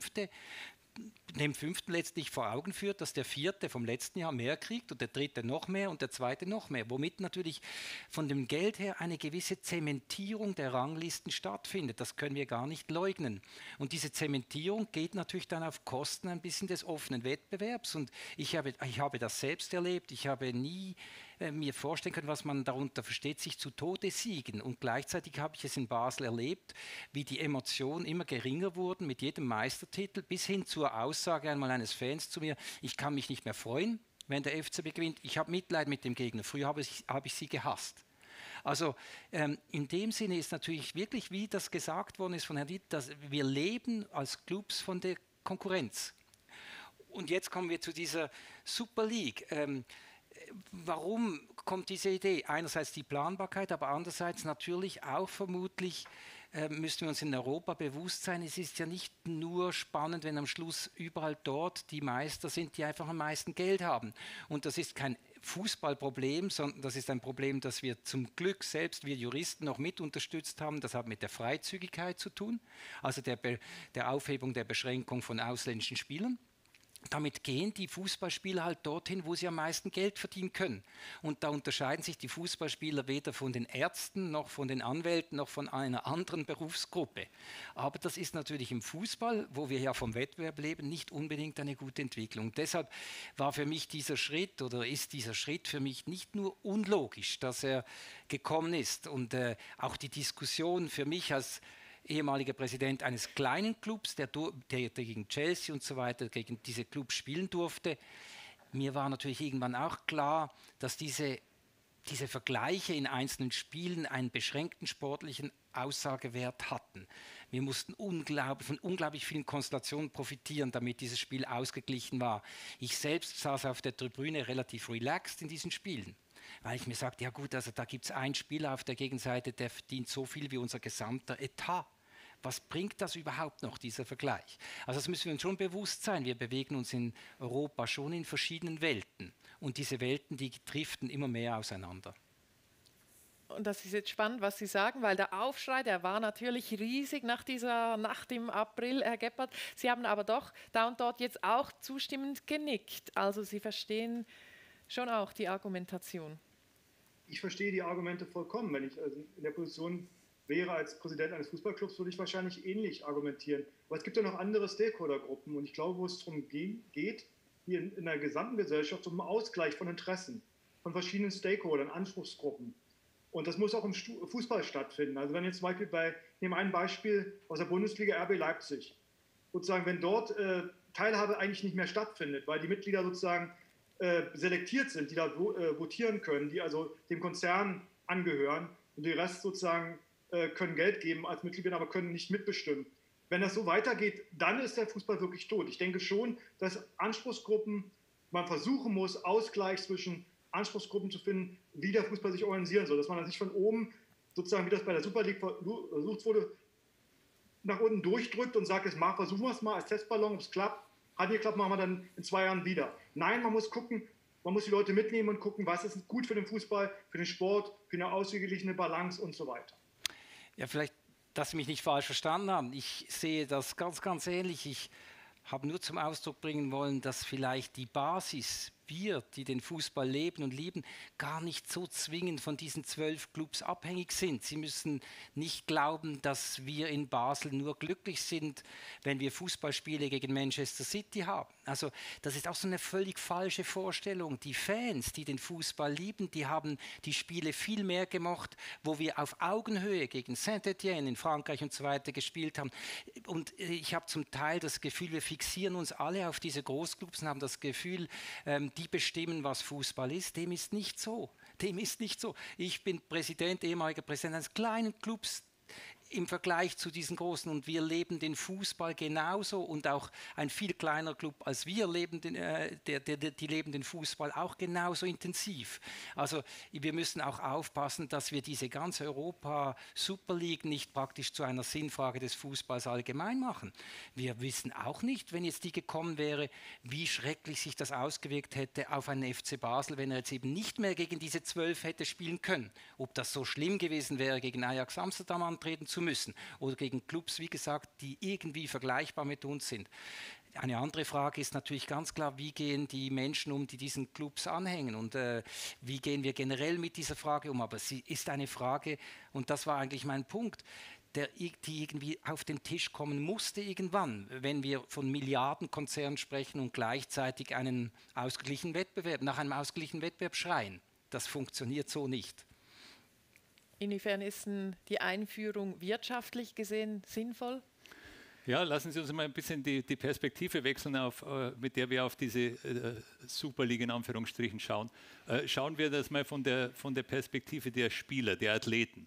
dem Fünften letztlich vor Augen führt, dass der Vierte vom letzten Jahr mehr kriegt und der Dritte noch mehr und der Zweite noch mehr, womit natürlich von dem Geld her eine gewisse Zementierung der Ranglisten stattfindet. Das können wir gar nicht leugnen. Und diese Zementierung geht natürlich dann auf Kosten ein bisschen des offenen Wettbewerbs und ich habe das selbst erlebt, ich habe nie mir vorstellen können, was man darunter versteht, sich zu Tode siegen. Und gleichzeitig habe ich es in Basel erlebt, wie die Emotionen immer geringer wurden mit jedem Meistertitel, bis hin zur Aussage einmal eines Fans zu mir, ich kann mich nicht mehr freuen, wenn der FCB gewinnt, ich habe Mitleid mit dem Gegner, früher habe ich sie gehasst. Also in dem Sinne ist natürlich wirklich, wie das gesagt worden ist von Herrn Dietl, dass wir leben als Clubs von der Konkurrenz. Und jetzt kommen wir zu dieser Super League. Warum kommt diese Idee? Einerseits die Planbarkeit, aber andererseits natürlich auch vermutlich müssen wir uns in Europa bewusst sein, es ist ja nicht nur spannend, wenn am Schluss überall dort die Meister sind, die einfach am meisten Geld haben. Und das ist kein Fußballproblem, sondern das ist ein Problem, das wir zum Glück selbst, wir Juristen, noch mit unterstützt haben. Das hat mit der Freizügigkeit zu tun, also der Aufhebung der Beschränkung von ausländischen Spielern. damit gehen die Fußballspieler halt dorthin, wo sie am meisten Geld verdienen können. Und da unterscheiden sich die Fußballspieler weder von den Ärzten, noch von den Anwälten, noch von einer anderen Berufsgruppe. Aber das ist natürlich im Fußball, wo wir ja vom Wettbewerb leben, nicht unbedingt eine gute Entwicklung. Deshalb war für mich dieser Schritt oder ist dieser Schritt für mich nicht nur unlogisch, dass er gekommen ist. Und auch die Diskussion für mich als ehemaliger Präsident eines kleinen Clubs, der gegen Chelsea und so weiter, gegen diese Clubs spielen durfte. Mir war natürlich irgendwann auch klar, dass diese Vergleiche in einzelnen Spielen einen beschränkten sportlichen Aussagewert hatten. Wir mussten von unglaublich vielen Konstellationen profitieren, damit dieses Spiel ausgeglichen war. Ich selbst saß auf der Tribüne relativ relaxed in diesen Spielen, weil ich mir sagte, ja gut, also da gibt es einen Spieler auf der Gegenseite, der verdient so viel wie unser gesamter Etat. Was bringt das überhaupt noch, dieser Vergleich? Also das müssen wir uns schon bewusst sein. Wir bewegen uns in Europa schon in verschiedenen Welten. Und diese Welten, die driften immer mehr auseinander. Und das ist jetzt spannend, was Sie sagen, weil der Aufschrei, der war natürlich riesig nach dieser Nacht im April, Herr Gebhardt. Sie haben aber doch da und dort jetzt auch zustimmend genickt. Also Sie verstehen schon auch die Argumentation. Ich verstehe die Argumente vollkommen. Wenn ich in der Position wäre als Präsident eines Fußballclubs, würde ich wahrscheinlich ähnlich argumentieren. Aber es gibt ja noch andere Stakeholdergruppen und ich glaube, wo es darum geht, hier in der gesamten Gesellschaft um Ausgleich von Interessen, von verschiedenen Stakeholdern, Anspruchsgruppen. Und das muss auch im Fußball stattfinden. Also wenn jetzt zum Beispiel nehmen ein Beispiel aus der Bundesliga RB Leipzig, sozusagen, wenn dort Teilhabe eigentlich nicht mehr stattfindet, weil die Mitglieder sozusagen selektiert sind, die da votieren können, die also dem Konzern angehören und die Rest sozusagen können Geld geben als Mitglieder, aber können nicht mitbestimmen. Wenn das so weitergeht, dann ist der Fußball wirklich tot. Ich denke schon, dass Anspruchsgruppen, man versuchen muss, Ausgleich zwischen Anspruchsgruppen zu finden, wie der Fußball sich organisieren soll. Dass man sich von oben, sozusagen wie das bei der Super League versucht wurde, nach unten durchdrückt und sagt, jetzt versuchen wir es mal als Testballon, ob es klappt. Hat nicht geklappt, machen wir dann in 2 Jahren wieder. Nein, man muss gucken, man muss die Leute mitnehmen und gucken, was ist gut für den Fußball, für den Sport, für eine ausgeglichene Balance und so weiter. Ja, vielleicht, dass Sie mich nicht falsch verstanden haben. Ich sehe das ganz, ganz ähnlich. Ich habe nur zum Ausdruck bringen wollen, dass vielleicht die Basis, wir, die den Fußball leben und lieben, gar nicht so zwingend von diesen 12 Clubs abhängig sind. Sie müssen nicht glauben, dass wir in Basel nur glücklich sind, wenn wir Fußballspiele gegen Manchester City haben. Also das ist auch so eine völlig falsche Vorstellung. Die Fans, die den Fußball lieben, die haben die Spiele viel mehr gemocht, wo wir auf Augenhöhe gegen Saint-Étienne in Frankreich und so weiter gespielt haben. Und ich habe zum Teil das Gefühl, wir fixieren uns alle auf diese Großclubs und haben das Gefühl, die bestimmen, was Fußball ist. Dem ist nicht so. Dem ist nicht so. Ich bin ehemaliger Präsident eines kleinen Clubs im Vergleich zu diesen großen und wir leben den Fußball genauso und auch ein viel kleiner Club als wir leben die leben den Fußball auch genauso intensiv. Also wir müssen auch aufpassen, dass wir diese ganze Europa-Super League nicht praktisch zu einer Sinnfrage des Fußballs allgemein machen. Wir wissen auch nicht, wenn jetzt die gekommen wäre, wie schrecklich sich das ausgewirkt hätte auf einen FC Basel, wenn er jetzt eben nicht mehr gegen diese 12 hätte spielen können. Ob das so schlimm gewesen wäre, gegen Ajax Amsterdam antreten zu müssen oder gegen Clubs, wie gesagt, die irgendwie vergleichbar mit uns sind. Eine andere Frage ist natürlich ganz klar, wie gehen die Menschen um, die diesen Clubs anhängen und wie gehen wir generell mit dieser Frage um. Aber sie ist eine Frage, und das war eigentlich mein Punkt, die irgendwie auf den Tisch kommen musste irgendwann, wenn wir von Milliardenkonzernen sprechen und gleichzeitig nach einem ausgeglichenen Wettbewerb schreien. Das funktioniert so nicht. Inwiefern ist denn die Einführung wirtschaftlich gesehen sinnvoll? Ja, lassen Sie uns mal ein bisschen die Perspektive wechseln, mit der wir auf diese Super League in Anführungsstrichen schauen. Schauen wir das mal von der Perspektive der Spieler, der Athleten.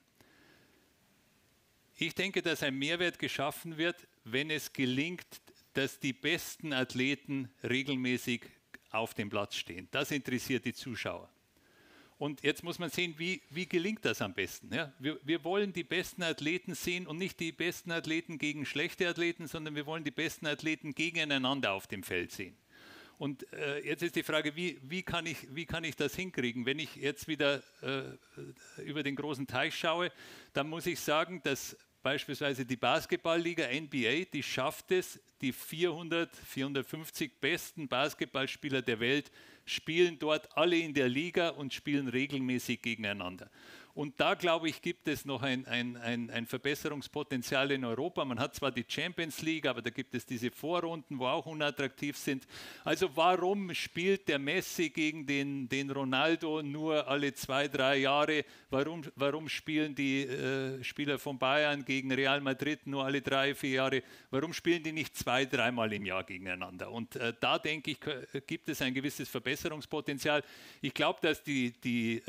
Ich denke, dass ein Mehrwert geschaffen wird, wenn es gelingt, dass die besten Athleten regelmäßig auf dem Platz stehen. Das interessiert die Zuschauer. Und jetzt muss man sehen, wie gelingt das am besten. Ja? Wir wollen die besten Athleten sehen und nicht die besten Athleten gegen schlechte Athleten, sondern wir wollen die besten Athleten gegeneinander auf dem Feld sehen. Und jetzt ist die Frage, wie kann ich das hinkriegen? Wenn ich jetzt wieder über den großen Teich schaue, dann muss ich sagen, dass beispielsweise die Basketballliga NBA, die schafft es, die 400, 450 besten Basketballspieler der Welt spielen dort alle in der Liga und spielen regelmäßig gegeneinander. Und da, glaube ich, gibt es noch ein Verbesserungspotenzial in Europa. Man hat zwar die Champions League, aber da gibt es diese Vorrunden, wo auch unattraktiv sind. Also warum spielt der Messi gegen den Ronaldo nur alle 2, 3 Jahre? Warum spielen die Spieler von Bayern gegen Real Madrid nur alle 3, 4 Jahre? Warum spielen die nicht 2, 3 Mal im Jahr gegeneinander? Und da, denke ich, gibt es ein gewisses Verbesserungspotenzial. Ich glaube, dass die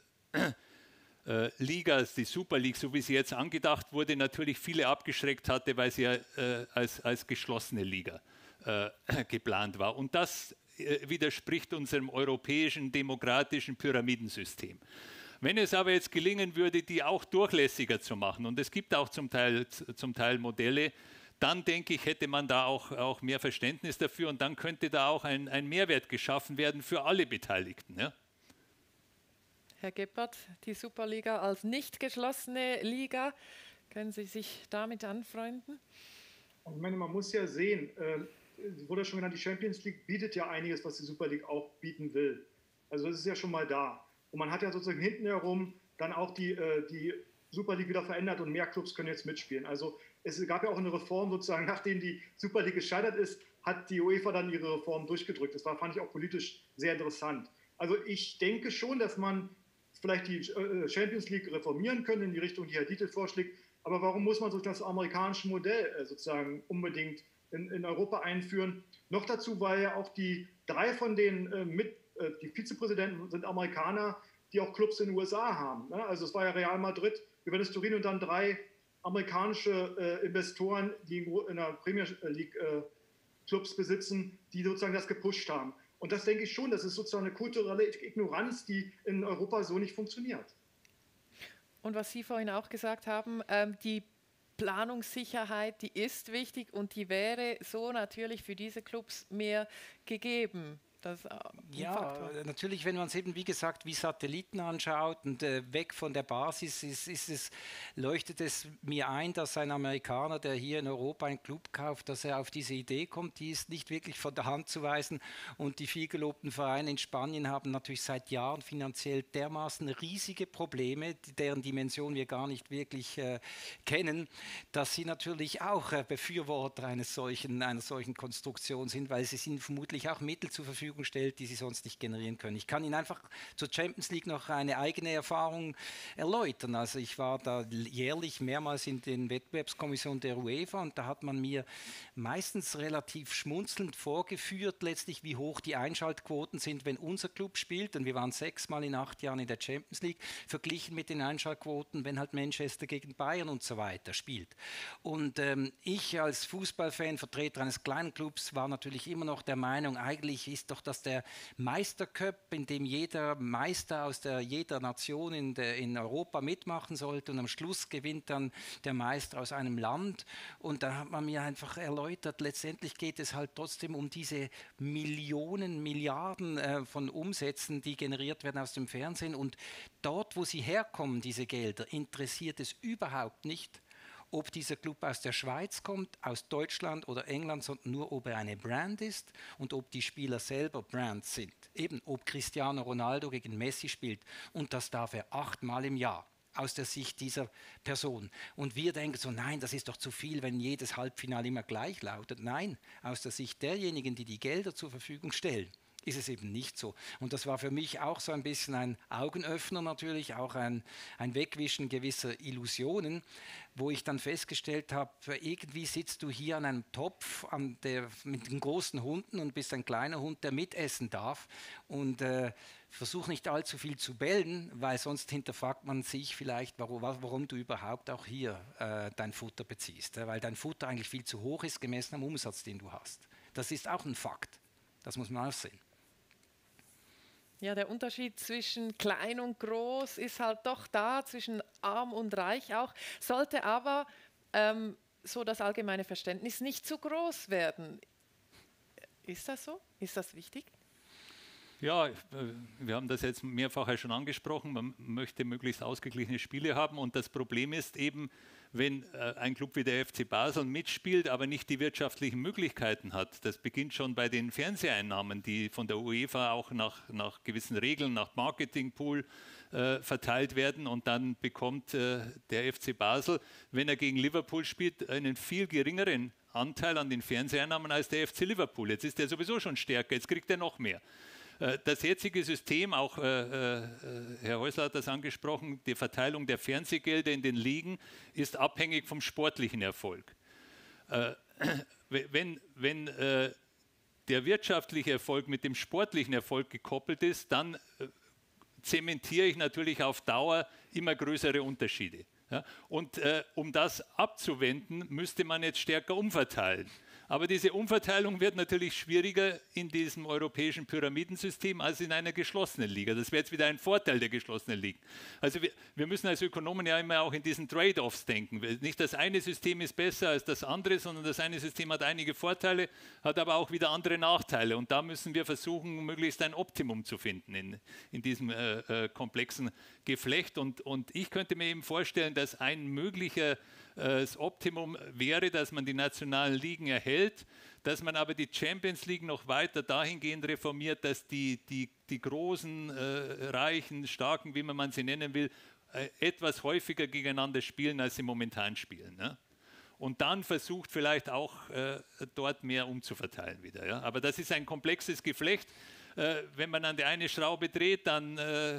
Ligas, die Super League, so wie sie jetzt angedacht wurde, natürlich viele abgeschreckt hatte, weil sie ja als geschlossene Liga geplant war. Und das widerspricht unserem europäischen demokratischen Pyramidensystem. Wenn es aber jetzt gelingen würde, die auch durchlässiger zu machen, und es gibt auch zum Teil Modelle, dann denke ich, hätte man da auch mehr Verständnis dafür und dann könnte da auch ein Mehrwert geschaffen werden für alle Beteiligten. Ja? Herr Gebhardt, die Superliga als nicht geschlossene Liga, können Sie sich damit anfreunden? Ich meine, man muss ja sehen, wurde schon genannt, die Champions League bietet ja einiges, was die Super League auch bieten will. Also das ist ja schon mal da. Und man hat ja sozusagen hinten herum dann auch die Super League wieder verändert und mehr Clubs können jetzt mitspielen. Also es gab ja auch eine Reform sozusagen, nachdem die Super League gescheitert ist, hat die UEFA dann ihre Reform durchgedrückt. Das fand ich auch politisch sehr interessant. Also ich denke schon, dass man vielleicht die Champions League reformieren können in die Richtung, die Herr Dietl vorschlägt. Aber warum muss man so das amerikanische Modell sozusagen unbedingt in Europa einführen? Noch dazu, weil ja auch die 3 von den die Vizepräsidenten sind Amerikaner, die auch Clubs in den USA haben. Ne? Also es war ja Real Madrid, Juventus Turin und dann 3 amerikanische Investoren, die in der Premier League Clubs besitzen, die sozusagen das gepusht haben. Und das denke ich schon, das ist sozusagen eine kulturelle Ignoranz, die in Europa so nicht funktioniert. Und was Sie vorhin auch gesagt haben, die Planungssicherheit, die ist wichtig und die wäre so natürlich für diese Clubs mehr gegeben. Das ja, natürlich, wenn man es eben, wie gesagt, wie Satelliten anschaut und weg von der Basis leuchtet es mir ein, dass ein Amerikaner, der hier in Europa einen Club kauft, dass er auf diese Idee kommt, die ist nicht wirklich von der Hand zu weisen. Und die vielgelobten Vereine in Spanien haben natürlich seit Jahren finanziell dermaßen riesige Probleme, deren Dimension wir gar nicht wirklich kennen, dass sie natürlich auch Befürworter einer solchen Konstruktion sind, weil sie sind vermutlich auch Mittel zur Verfügung stellt, die sie sonst nicht generieren können. Ich kann Ihnen einfach zur Champions League noch eine eigene Erfahrung erläutern. Also ich war da jährlich mehrmals in den Wettbewerbskommissionen der UEFA und da hat man mir meistens relativ schmunzelnd vorgeführt, letztlich wie hoch die Einschaltquoten sind, wenn unser Club spielt. Und wir waren 6-mal in 8 Jahren in der Champions League, verglichen mit den Einschaltquoten, wenn halt Manchester gegen Bayern und so weiter spielt. Und ich als Fußballfan, Vertreter eines kleinen Clubs, war natürlich immer noch der Meinung, eigentlich ist doch dass der Meistercup, in dem jeder Meister aus jeder Nation in Europa mitmachen sollte und am Schluss gewinnt dann der Meister aus einem Land. Und da hat man mir einfach erläutert, letztendlich geht es halt trotzdem um diese Millionen, Milliarden von Umsätzen, die generiert werden aus dem Fernsehen. Und dort, wo sie herkommen, diese Gelder, interessiert es überhaupt nicht, ob dieser Club aus der Schweiz kommt, aus Deutschland oder England, sondern nur, ob er eine Brand ist und ob die Spieler selber Brands sind. Eben, ob Cristiano Ronaldo gegen Messi spielt. Und das darf er 8-mal im Jahr aus der Sicht dieser Person. Und wir denken so, nein, das ist doch zu viel, wenn jedes Halbfinale immer gleich lautet. Nein, aus der Sicht derjenigen, die die Gelder zur Verfügung stellen, ist es eben nicht so. Und das war für mich auch so ein bisschen ein Augenöffner natürlich, auch ein Wegwischen gewisser Illusionen, wo ich dann festgestellt habe, irgendwie sitzt du hier an einem Topf mit den großen Hunden und bist ein kleiner Hund, der mitessen darf und versuch nicht allzu viel zu bellen, weil sonst hinterfragt man sich vielleicht, warum du überhaupt auch hier dein Futter beziehst, weil dein Futter eigentlich viel zu hoch ist, gemessen am Umsatz, den du hast. Das ist auch ein Fakt, das muss man auch sehen. Ja, der Unterschied zwischen klein und groß ist halt doch da, zwischen arm und reich auch, sollte aber so das allgemeine Verständnis nicht zu groß werden. Ist das so? Ist das wichtig? Ja, wir haben das jetzt mehrfach schon angesprochen. Man möchte möglichst ausgeglichene Spiele haben. Und das Problem ist eben, wenn ein Club wie der FC Basel mitspielt, aber nicht die wirtschaftlichen Möglichkeiten hat. Das beginnt schon bei den Fernseheinnahmen, die von der UEFA auch nach gewissen Regeln, nach Marketingpool verteilt werden. Und dann bekommt der FC Basel, wenn er gegen Liverpool spielt, einen viel geringeren Anteil an den Fernseheinnahmen als der FC Liverpool. Jetzt ist er sowieso schon stärker, jetzt kriegt er noch mehr. Das jetzige System, auch Herr Häusler hat das angesprochen, die Verteilung der Fernsehgelder in den Ligen ist abhängig vom sportlichen Erfolg. Wenn der wirtschaftliche Erfolg mit dem sportlichen Erfolg gekoppelt ist, dann zementiere ich natürlich auf Dauer immer größere Unterschiede. Ja? Und um das abzuwenden, müsste man jetzt stärker umverteilen. Aber diese Umverteilung wird natürlich schwieriger in diesem europäischen Pyramidensystem als in einer geschlossenen Liga. Das wäre jetzt wieder ein Vorteil der geschlossenen Ligen. Also wir müssen als Ökonomen ja immer auch in diesen Trade-offs denken. Nicht das eine System ist besser als das andere, sondern das eine System hat einige Vorteile, hat aber auch wieder andere Nachteile. Und da müssen wir versuchen, möglichst ein Optimum zu finden in diesem komplexen Geflecht. Und ich könnte mir eben vorstellen, dass ein möglicher das Optimum wäre, dass man die nationalen Ligen erhält, dass man aber die Champions League noch weiter dahingehend reformiert, dass die großen, reichen, starken, wie man sie nennen will, etwas häufiger gegeneinander spielen, als sie momentan spielen. Ne? Und dann versucht vielleicht auch dort mehr umzuverteilen wieder. Ja? Aber das ist ein komplexes Geflecht. Wenn man an die eine Schraube dreht, dann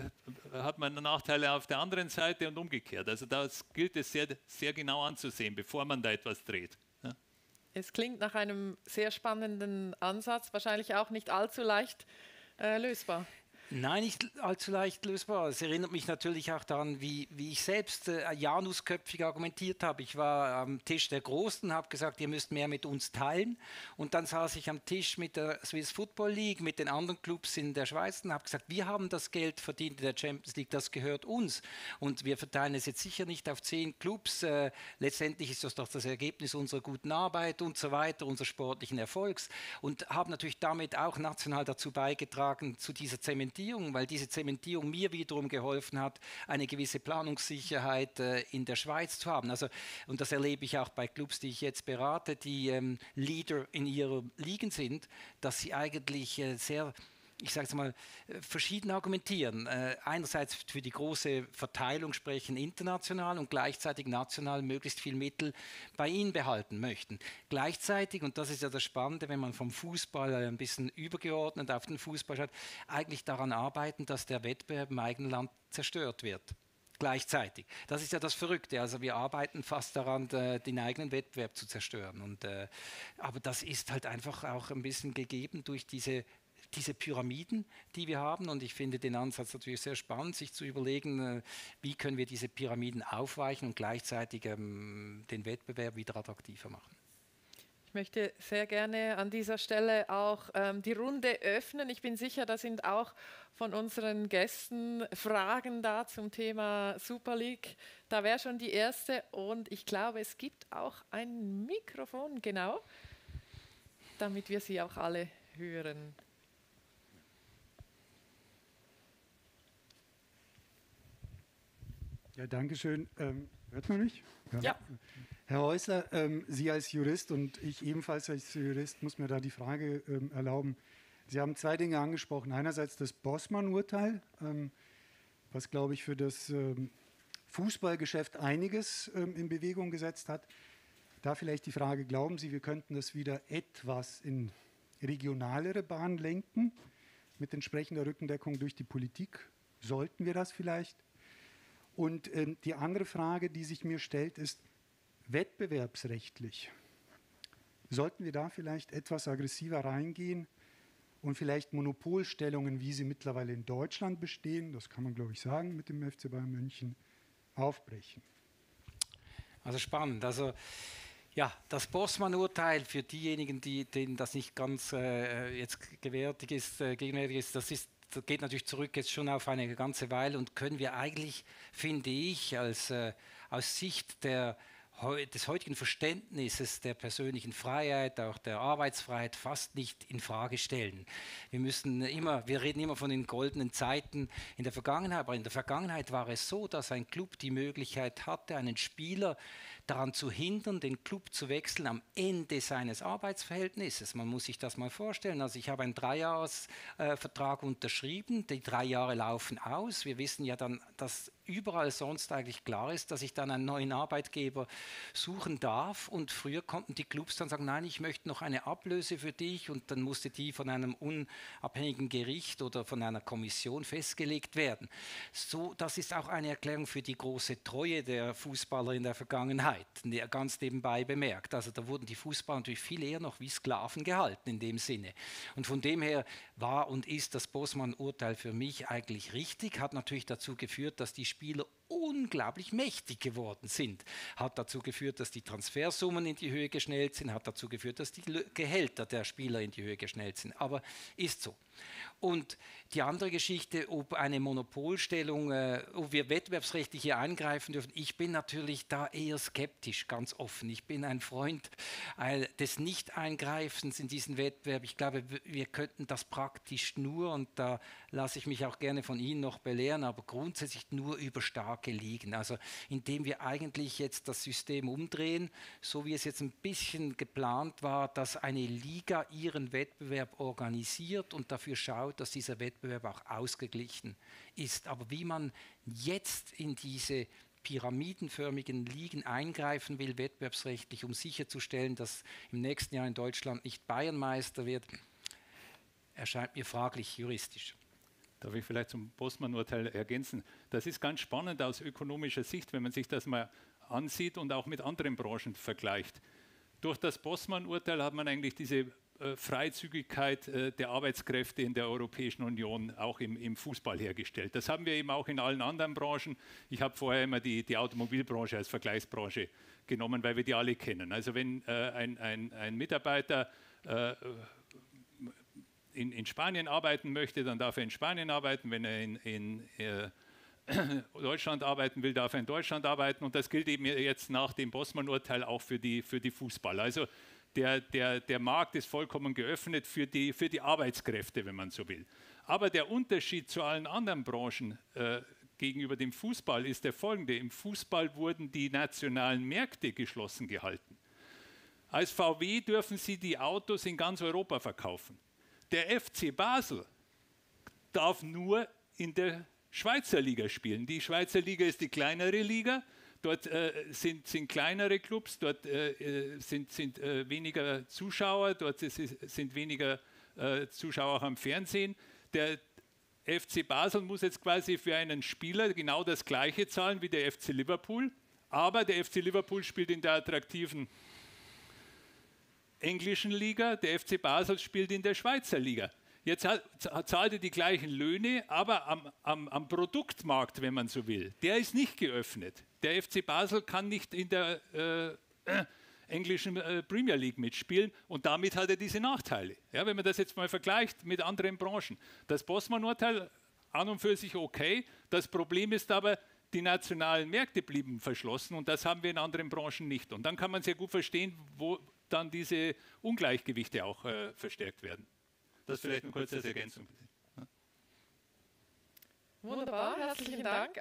hat man Nachteile auf der anderen Seite und umgekehrt. Also das gilt es sehr, sehr genau anzusehen, bevor man da etwas dreht. Ja? Es klingt nach einem sehr spannenden Ansatz, wahrscheinlich auch nicht allzu leicht lösbar. Nein, nicht allzu leicht lösbar. Es erinnert mich natürlich auch daran, wie ich selbst janusköpfig argumentiert habe. Ich war am Tisch der Großen und habe gesagt, ihr müsst mehr mit uns teilen. Und dann saß ich am Tisch mit der Swiss Football League, mit den anderen Clubs in der Schweiz und habe gesagt, wir haben das Geld verdient in der Champions League, das gehört uns. Und wir verteilen es jetzt sicher nicht auf 10 Clubs. Letztendlich ist das doch das Ergebnis unserer guten Arbeit und so weiter, unseres sportlichen Erfolgs. Und haben natürlich damit auch national dazu beigetragen, zu dieser Zementierung, weil diese Zementierung mir wiederum geholfen hat, eine gewisse Planungssicherheit in der Schweiz zu haben. Also, und das erlebe ich auch bei Clubs, die ich jetzt berate, die Leader in ihrer Ligen sind, dass sie eigentlich sehr, ich sage es mal, verschieden argumentieren. Einerseits für die große Verteilung sprechen international und gleichzeitig national möglichst viel Mittel bei ihnen behalten möchten. Gleichzeitig, und das ist ja das Spannende, wenn man vom Fußball ein bisschen übergeordnet auf den Fußball schaut, eigentlich daran arbeiten, dass der Wettbewerb im eigenen Land zerstört wird. Gleichzeitig. Das ist ja das Verrückte. Also wir arbeiten fast daran, den eigenen Wettbewerb zu zerstören. Aber das ist halt einfach auch ein bisschen gegeben durch diese Pyramiden, die wir haben. Und ich finde den Ansatz natürlich sehr spannend, sich zu überlegen, wie können wir diese Pyramiden aufweichen und gleichzeitig den Wettbewerb wieder attraktiver machen. Ich möchte sehr gerne an dieser Stelle auch die Runde öffnen. Ich bin sicher, da sind auch von unseren Gästen Fragen da zum Thema Super League. Da wäre schon die erste und ich glaube, es gibt auch ein Mikrofon, genau, damit wir sie auch alle hören. Ja, danke schön. Hört man mich? Ja. Herr Häusler, Sie als Jurist und ich ebenfalls als Jurist muss mir da die Frage erlauben. Sie haben 2 Dinge angesprochen. Einerseits das Bossmann-Urteil, was, glaube ich, für das Fußballgeschäft einiges in Bewegung gesetzt hat. Da vielleicht die Frage, glauben Sie, wir könnten das wieder etwas in regionalere Bahnen lenken, mit entsprechender Rückendeckung durch die Politik? Sollten wir das vielleicht? Und die andere Frage, die sich mir stellt, ist wettbewerbsrechtlich. Sollten wir da vielleicht etwas aggressiver reingehen und vielleicht Monopolstellungen, wie sie mittlerweile in Deutschland bestehen, das kann man, glaube ich, sagen, mit dem FC Bayern München, aufbrechen? Also spannend. Also ja, das Bossmann-Urteil für diejenigen, denen das nicht ganz jetzt gegenwärtig ist, das geht natürlich zurück jetzt schon auf eine ganze Weile und können wir eigentlich, finde ich, aus Sicht der des heutigen Verständnisses der persönlichen Freiheit, auch der Arbeitsfreiheit fast nicht in Frage stellen. Wir reden immer von den goldenen Zeiten in der Vergangenheit, aber in der Vergangenheit war es so, dass ein Club die Möglichkeit hatte, einen Spieler daran zu hindern, den Club zu wechseln am Ende seines Arbeitsverhältnisses. Man muss sich das mal vorstellen. Also ich habe einen 3-Jahres-Vertrag unterschrieben, die 3 Jahre laufen aus. Wir wissen ja dann, dass überall sonst eigentlich klar ist, dass ich dann einen neuen Arbeitgeber suchen darf. Und früher konnten die Clubs dann sagen, nein, ich möchte noch eine Ablöse für dich, und dann musste die von einem unabhängigen Gericht oder von einer Kommission festgelegt werden. So, das ist auch eine Erklärung für die große Treue der Fußballer in der Vergangenheit, ganz nebenbei bemerkt. Also da wurden die Fußballer natürlich viel eher noch wie Sklaven gehalten in dem Sinne. Und von dem her war und ist das Bosman-Urteil für mich eigentlich richtig, hat natürlich dazu geführt, dass die Spieler unglaublich mächtig geworden sind. Hat dazu geführt, dass die Transfersummen in die Höhe geschnellt sind, hat dazu geführt, dass die Gehälter der Spieler in die Höhe geschnellt sind. Aber ist so. Und die andere Geschichte, ob eine Monopolstellung, ob wir wettbewerbsrechtlich hier eingreifen dürfen, ich bin natürlich da eher skeptisch, ganz offen. Ich bin ein Freund des Nicht-Eingreifens in diesen Wettbewerb. Ich glaube, wir könnten das praktisch nur, und da lasse ich mich auch gerne von Ihnen noch belehren, aber grundsätzlich nur über starke Ligen. Also indem wir eigentlich jetzt das System umdrehen, so wie es jetzt ein bisschen geplant war, dass eine Liga ihren Wettbewerb organisiert und dafür schaut, dass dieser Wettbewerb auch ausgeglichen ist. Aber wie man jetzt in diese pyramidenförmigen Ligen eingreifen will, wettbewerbsrechtlich, um sicherzustellen, dass im nächsten Jahr in Deutschland nicht Bayern Meister wird, erscheint mir fraglich juristisch. Darf ich vielleicht zum Bosman-Urteil ergänzen? Das ist ganz spannend aus ökonomischer Sicht, wenn man sich das mal ansieht und auch mit anderen Branchen vergleicht. Durch das Bosman-Urteil hat man eigentlich diese Freizügigkeit der Arbeitskräfte in der Europäischen Union auch im Fußball hergestellt. Das haben wir eben auch in allen anderen Branchen. Ich habe vorher immer die Automobilbranche als Vergleichsbranche genommen, weil wir die alle kennen. Also wenn ein Mitarbeiter in Spanien arbeiten möchte, dann darf er in Spanien arbeiten. Wenn er in Deutschland arbeiten will, darf er in Deutschland arbeiten. Und das gilt eben jetzt nach dem Bosman-Urteil auch für die Fußballer. Also der Markt ist vollkommen geöffnet für die Arbeitskräfte, wenn man so will. Aber der Unterschied zu allen anderen Branchen gegenüber dem Fußball ist der folgende. Im Fußball wurden die nationalen Märkte geschlossen gehalten. Als VW dürfen sie die Autos in ganz Europa verkaufen. Der FC Basel darf nur in der Schweizer Liga spielen. Die Schweizer Liga ist die kleinere Liga. Dort sind kleinere Clubs, dort sind weniger Zuschauer, dort sind weniger Zuschauer auch am Fernsehen. Der FC Basel muss jetzt quasi für einen Spieler genau das Gleiche zahlen wie der FC Liverpool, aber der FC Liverpool spielt in der attraktiven englischen Liga, der FC Basel spielt in der Schweizer Liga. Jetzt zahlt er die gleichen Löhne, aber am Produktmarkt, wenn man so will, der ist nicht geöffnet. Der FC Basel kann nicht in der englischen Premier League mitspielen und damit hat er diese Nachteile. Ja, wenn man das jetzt mal vergleicht mit anderen Branchen. Das Bosman-Urteil an und für sich okay. Das Problem ist aber, die nationalen Märkte blieben verschlossen und das haben wir in anderen Branchen nicht. Und dann kann man sehr gut verstehen, wo dann diese Ungleichgewichte auch verstärkt werden. Das vielleicht eine kurze Ergänzung. Wunderbar, herzlichen Dank.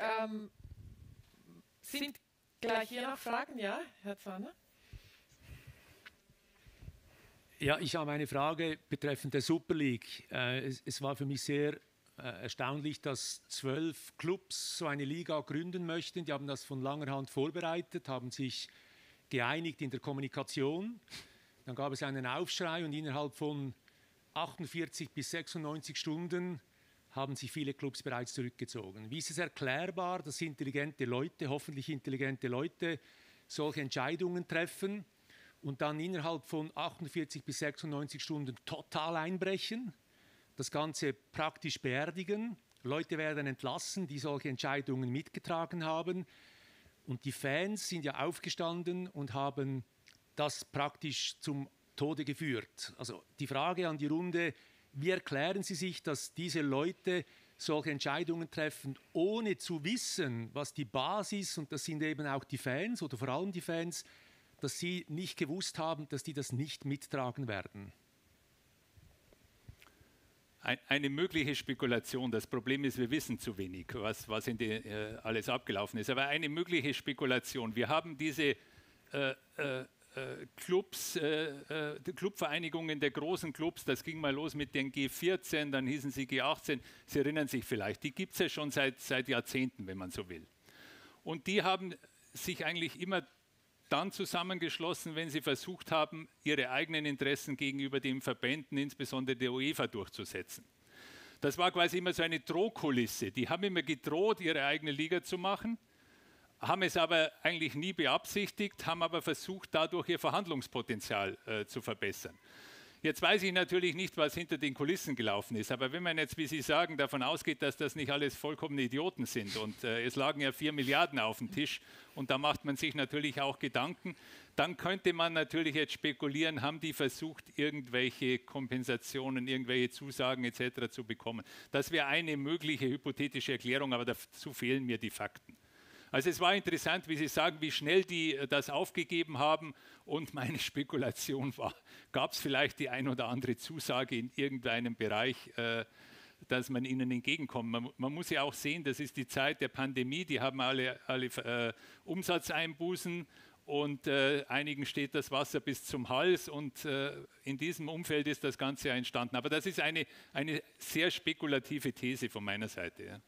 Sind gleich hier noch Fragen? Ja, Herr Zahner? Ja, ich habe eine Frage betreffend der Super League. Es war für mich sehr erstaunlich, dass 12 Clubs so eine Liga gründen möchten. Die haben das von langer Hand vorbereitet, haben sich geeinigt in der Kommunikation. Dann gab es einen Aufschrei und innerhalb von 48 bis 96 Stunden haben sich viele Clubs bereits zurückgezogen. Wie ist es erklärbar, dass intelligente Leute, hoffentlich intelligente Leute, solche Entscheidungen treffen und dann innerhalb von 48 bis 96 Stunden total einbrechen, das Ganze praktisch beerdigen, Leute werden entlassen, die solche Entscheidungen mitgetragen haben und die Fans sind ja aufgestanden und haben das praktisch zum Tode geführt. Also die Frage an die Runde, wie erklären Sie sich, dass diese Leute solche Entscheidungen treffen, ohne zu wissen, was die Basis, und das sind eben auch die Fans oder vor allem die Fans, dass sie nicht gewusst haben, dass die das nicht mittragen werden? Eine mögliche Spekulation. Das Problem ist, wir wissen zu wenig, was alles abgelaufen ist. Aber eine mögliche Spekulation. Wir haben diese Clubs, die Clubvereinigungen der großen Clubs, das ging mal los mit den G14, dann hießen sie G18, Sie erinnern sich vielleicht, die gibt es ja schon seit Jahrzehnten, wenn man so will. Und die haben sich eigentlich immer dann zusammengeschlossen, wenn sie versucht haben, ihre eigenen Interessen gegenüber den Verbänden, insbesondere der UEFA, durchzusetzen. Das war quasi immer so eine Drohkulisse. Die haben immer gedroht, ihre eigene Liga zu machen, haben es aber eigentlich nie beabsichtigt, haben aber versucht, dadurch ihr Verhandlungspotenzial zu verbessern. Jetzt weiß ich natürlich nicht, was hinter den Kulissen gelaufen ist, aber wenn man jetzt, wie Sie sagen, davon ausgeht, dass das nicht alles vollkommene Idioten sind und es lagen ja 4 Milliarden auf dem Tisch und da macht man sich natürlich auch Gedanken, dann könnte man natürlich jetzt spekulieren, haben die versucht, irgendwelche Kompensationen, irgendwelche Zusagen etc. zu bekommen. Das wäre eine mögliche hypothetische Erklärung, aber dazu fehlen mir die Fakten. Also es war interessant, wie Sie sagen, wie schnell die das aufgegeben haben, und meine Spekulation war, gab es vielleicht die ein oder andere Zusage in irgendeinem Bereich, dass man ihnen entgegenkommt. Man muss ja auch sehen, das ist die Zeit der Pandemie, die haben alle Umsatzeinbußen und einigen steht das Wasser bis zum Hals, und in diesem Umfeld ist das Ganze entstanden. Aber das ist eine sehr spekulative These von meiner Seite. Ja.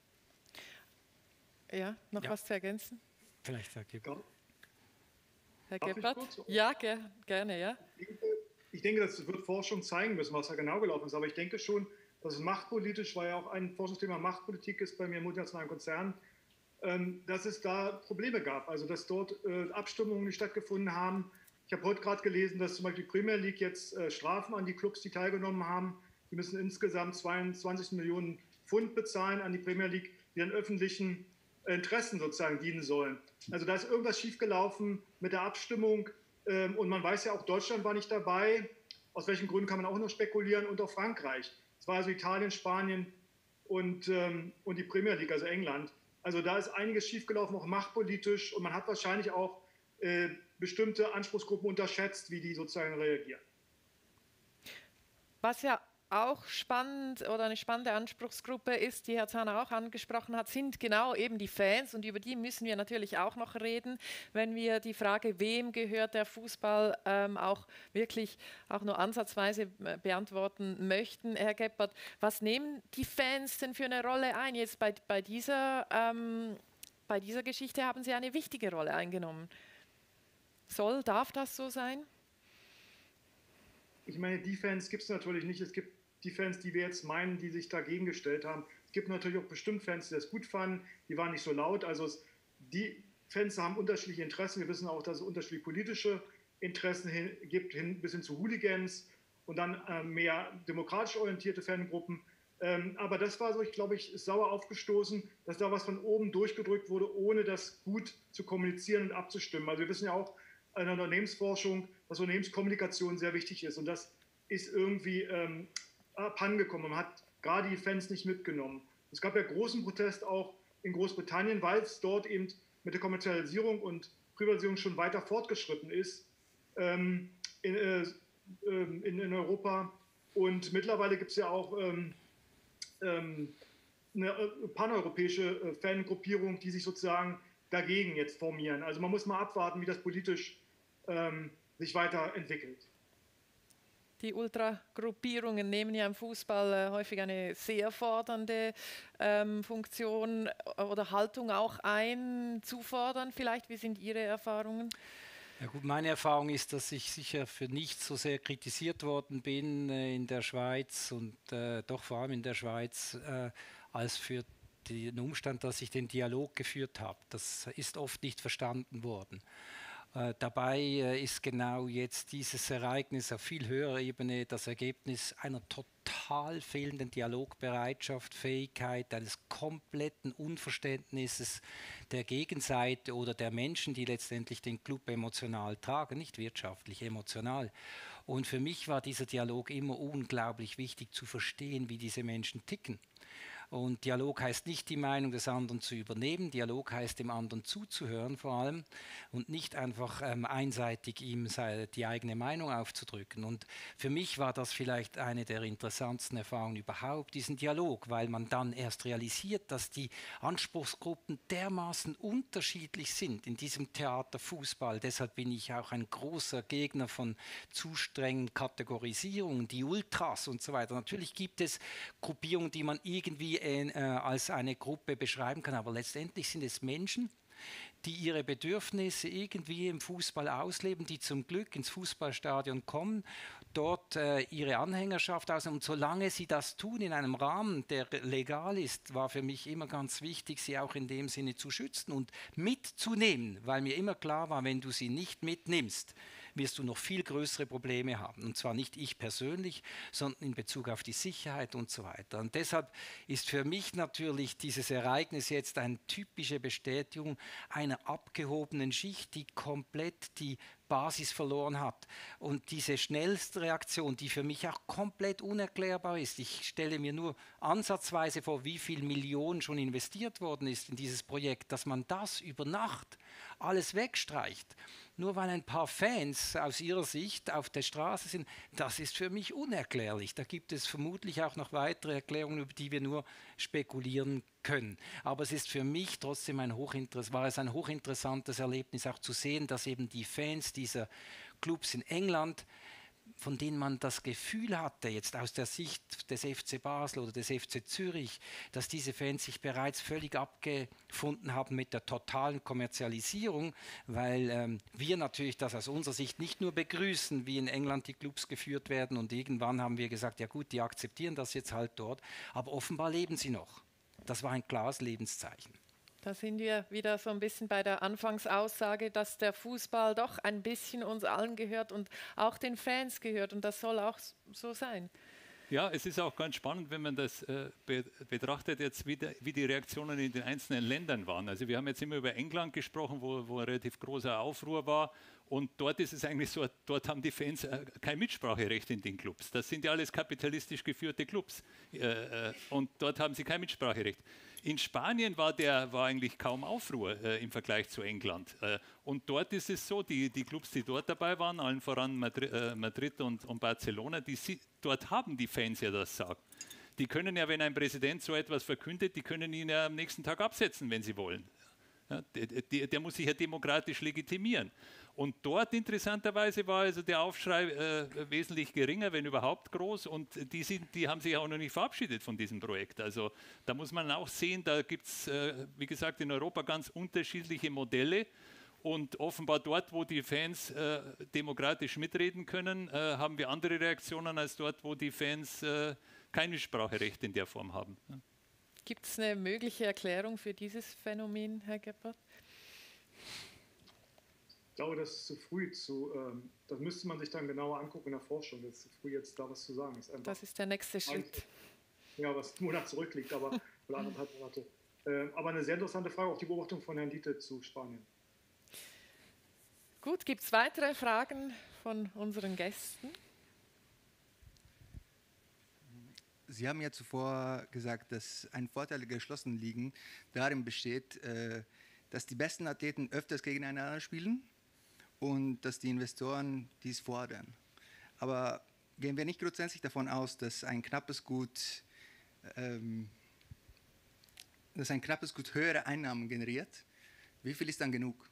Ja, noch was zu ergänzen? Vielleicht, Herr Gebhardt. Herr Gebhardt? Ja, gerne, ja. Ich denke, das wird Forschung zeigen müssen, was da genau gelaufen ist. Aber ich denke schon, dass es machtpolitisch, weil ja auch ein Forschungsthema Machtpolitik ist bei mir im multinationalen Konzern, dass es da Probleme gab. Also, dass dort Abstimmungen nicht stattgefunden haben. Ich habe heute gerade gelesen, dass zum Beispiel die Premier League jetzt Strafen an die Clubs, die teilgenommen haben. Die müssen insgesamt 22 Millionen Pfund bezahlen an die Premier League, die den öffentlichen Interessen sozusagen dienen sollen. Also da ist irgendwas schiefgelaufen mit der Abstimmung, und man weiß ja auch, Deutschland war nicht dabei, aus welchen Gründen kann man auch noch spekulieren, und auch Frankreich. Es war also Italien, Spanien und die Premier League, also England. Also da ist einiges schiefgelaufen, auch machtpolitisch, und man hat wahrscheinlich auch bestimmte Anspruchsgruppen unterschätzt, wie die sozusagen reagieren. Was ja auch spannend oder eine spannende Anspruchsgruppe ist, die Herr Zahner auch angesprochen hat, sind genau eben die Fans, und über die müssen wir natürlich auch noch reden, wenn wir die Frage, wem gehört der Fußball, auch wirklich auch nur ansatzweise beantworten möchten. Herr Gebhardt, was nehmen die Fans denn für eine Rolle ein? Jetzt bei dieser Geschichte haben Sie eine wichtige Rolle eingenommen. Darf das so sein? Ich meine, die Fans gibt es natürlich nicht. Es gibt die Fans, die wir jetzt meinen, die sich dagegen gestellt haben. Es gibt natürlich auch bestimmt Fans, die das gut fanden, die waren nicht so laut. Also die Fans haben unterschiedliche Interessen. Wir wissen auch, dass es unterschiedliche politische Interessen gibt, bis hin zu Hooligans und dann mehr demokratisch orientierte Fangruppen. Aber das war so, glaube ich, ist sauer aufgestoßen, dass da was von oben durchgedrückt wurde, ohne das gut zu kommunizieren und abzustimmen. Also wir wissen ja auch in der Unternehmensforschung, dass Unternehmenskommunikation sehr wichtig ist, und das ist irgendwie abhandengekommen. Man hat gerade die Fans nicht mitgenommen. Es gab ja großen Protest auch in Großbritannien, weil es dort eben mit der Kommerzialisierung und Privatisierung schon weiter fortgeschritten ist in Europa. Und mittlerweile gibt es ja auch eine paneuropäische Fangruppierung, die sich sozusagen dagegen jetzt formieren. Also man muss mal abwarten, wie das politisch sich weiterentwickelt. Die Ultragruppierungen nehmen ja im Fußball häufig eine sehr fordernde Funktion oder Haltung auch ein, zu fordern vielleicht. Wie sind Ihre Erfahrungen? Ja gut, meine Erfahrung ist, dass ich sicher für nichts so sehr kritisiert worden bin in der Schweiz und doch vor allem in der Schweiz als für den Umstand, dass ich den Dialog geführt habe. Das ist oft nicht verstanden worden. Dabei ist genau jetzt dieses Ereignis auf viel höherer Ebene das Ergebnis einer total fehlenden Dialogbereitschaft, Fähigkeit, eines kompletten Unverständnisses der Gegenseite oder der Menschen, die letztendlich den Club emotional tragen, nicht wirtschaftlich, emotional. Und für mich war dieser Dialog immer unglaublich wichtig zu verstehen, wie diese Menschen ticken. Und Dialog heißt nicht, die Meinung des anderen zu übernehmen. Dialog heißt, dem anderen zuzuhören vor allem und nicht einfach einseitig ihm die eigene Meinung aufzudrücken. Und für mich war das vielleicht eine der interessantesten Erfahrungen überhaupt, diesen Dialog, weil man dann erst realisiert, dass die Anspruchsgruppen dermaßen unterschiedlich sind in diesem Theater Fußball. Deshalb bin ich auch ein großer Gegner von zu strengen Kategorisierungen, die Ultras und so weiter. Natürlich gibt es Gruppierungen, die man irgendwie als eine Gruppe beschreiben kann, aber letztendlich sind es Menschen, die ihre Bedürfnisse irgendwie im Fußball ausleben, die zum Glück ins Fußballstadion kommen, dort ihre Anhängerschaft ausnehmen. Und solange sie das tun in einem Rahmen, der legal ist, war für mich immer ganz wichtig, sie auch in dem Sinne zu schützen und mitzunehmen, weil mir immer klar war, wenn du sie nicht mitnimmst, wirst du noch viel größere Probleme haben. Und zwar nicht ich persönlich, sondern in Bezug auf die Sicherheit und so weiter. Und deshalb ist für mich natürlich dieses Ereignis jetzt eine typische Bestätigung einer abgehobenen Schicht, die komplett die Basis verloren hat. Und diese schnellste Reaktion, die für mich auch komplett unerklärbar ist, ich stelle mir nur ansatzweise vor, wie viel Millionen schon investiert worden ist in dieses Projekt, dass man das über Nacht alles wegstreicht, nur weil ein paar Fans aus ihrer Sicht auf der Straße sind, das ist für mich unerklärlich. Da gibt es vermutlich auch noch weitere Erklärungen, über die wir nur spekulieren können. Aber es ist für mich trotzdem ein hochinteressantes Erlebnis, auch zu sehen, dass eben die Fans dieser Clubs in England, von denen man das Gefühl hatte, jetzt aus der Sicht des FC Basel oder des FC Zürich, dass diese Fans sich bereits völlig abgefunden haben mit der totalen Kommerzialisierung, weil wir natürlich das aus unserer Sicht nicht nur begrüßen, wie in England die Clubs geführt werden, und irgendwann haben wir gesagt, ja gut, die akzeptieren das jetzt halt dort, aber offenbar leben sie noch. Das war ein klares Lebenszeichen. Da sind wir wieder so ein bisschen bei der Anfangsaussage, dass der Fußball doch ein bisschen uns allen gehört und auch den Fans gehört, und das soll auch so sein. Ja, es ist auch ganz spannend, wenn man das betrachtet, jetzt wie die Reaktionen in den einzelnen Ländern waren. Also wir haben jetzt immer über England gesprochen, wo ein relativ großer Aufruhr war. Und dort ist es eigentlich so, dort haben die Fans kein Mitspracherecht in den Clubs. Das sind ja alles kapitalistisch geführte Clubs. Und dort haben sie kein Mitspracherecht. In Spanien war eigentlich kaum Aufruhr im Vergleich zu England. Und dort ist es so, die Clubs, die dort dabei waren, allen voran Madrid und Barcelona, dort haben die Fans ja das Sagen. Die können ja, wenn ein Präsident so etwas verkündet, die können ihn ja am nächsten Tag absetzen, wenn sie wollen. Ja, der muss sich ja demokratisch legitimieren. Und dort interessanterweise war also der Aufschrei wesentlich geringer, wenn überhaupt groß. Und die haben sich auch noch nicht verabschiedet von diesem Projekt. Also da muss man auch sehen, da gibt es, wie gesagt, in Europa ganz unterschiedliche Modelle. Und offenbar dort, wo die Fans demokratisch mitreden können, haben wir andere Reaktionen als dort, wo die Fans kein Spracherecht in der Form haben. Gibt es eine mögliche Erklärung für dieses Phänomen, Herr Gebhardt? Ich glaube, das ist zu früh. Das müsste man sich dann genauer angucken in der Forschung. Das ist zu früh, jetzt da was zu sagen. Das ist der nächste Schritt. Ja, was einen Monat zurückliegt, oder 1,5 Monate. Aber eine sehr interessante Frage, auch die Beobachtung von Herrn Dietl zu Spanien. Gut, gibt es weitere Fragen von unseren Gästen? Sie haben ja zuvor gesagt, dass ein Vorteil der geschlossenen Ligen darin besteht, dass die besten Athleten öfters gegeneinander spielen und dass die Investoren dies fordern. Aber gehen wir nicht grundsätzlich davon aus, dass ein knappes Gut höhere Einnahmen generiert? Wie viel ist dann genug?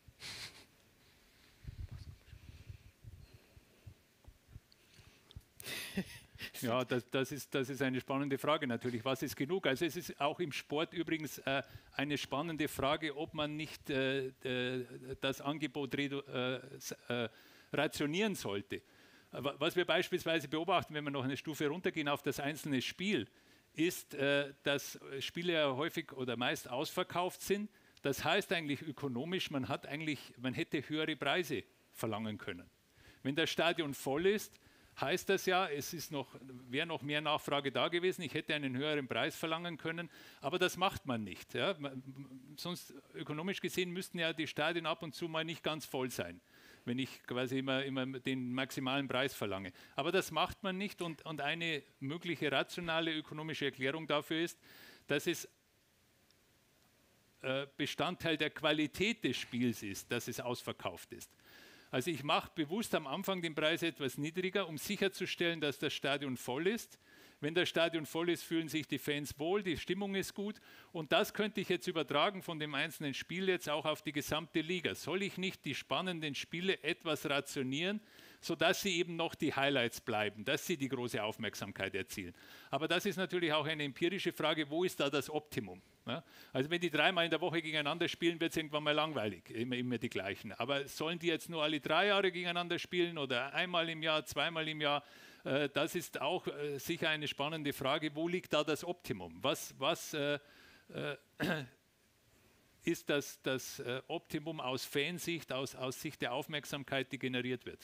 Ja, das ist eine spannende Frage natürlich. Was ist genug? Also es ist auch im Sport übrigens eine spannende Frage, ob man nicht das Angebot rationieren sollte. Was wir beispielsweise beobachten, wenn wir noch eine Stufe runtergehen auf das einzelne Spiel, ist, dass Spiele ja häufig oder meist ausverkauft sind. Das heißt eigentlich ökonomisch, man hätte höhere Preise verlangen können. Wenn das Stadion voll ist, heißt das ja, wäre noch mehr Nachfrage da gewesen, ich hätte einen höheren Preis verlangen können, aber das macht man nicht. Ja? Sonst ökonomisch gesehen müssten ja die Stadien ab und zu mal nicht ganz voll sein, wenn ich quasi immer den maximalen Preis verlange. Aber das macht man nicht, und eine mögliche rationale ökonomische Erklärung dafür ist, dass es Bestandteil der Qualität des Spiels ist, dass es ausverkauft ist. Also ich mache bewusst am Anfang den Preis etwas niedriger, um sicherzustellen, dass das Stadion voll ist. Wenn das Stadion voll ist, fühlen sich die Fans wohl, die Stimmung ist gut. Und das könnte ich jetzt übertragen von dem einzelnen Spiel jetzt auch auf die gesamte Liga. Soll ich nicht die spannenden Spiele etwas rationieren, sodass sie eben noch die Highlights bleiben, dass sie die große Aufmerksamkeit erzielen? Aber das ist natürlich auch eine empirische Frage, wo ist da das Optimum? Ja? Also wenn die 3-mal in der Woche gegeneinander spielen, wird es irgendwann mal langweilig, immer die gleichen. Aber sollen die jetzt nur alle 3 Jahre gegeneinander spielen oder einmal im Jahr, 2-mal im Jahr? Das ist auch sicher eine spannende Frage. Wo liegt da das Optimum? Was ist das Optimum aus Fansicht, aus Sicht der Aufmerksamkeit, die generiert wird?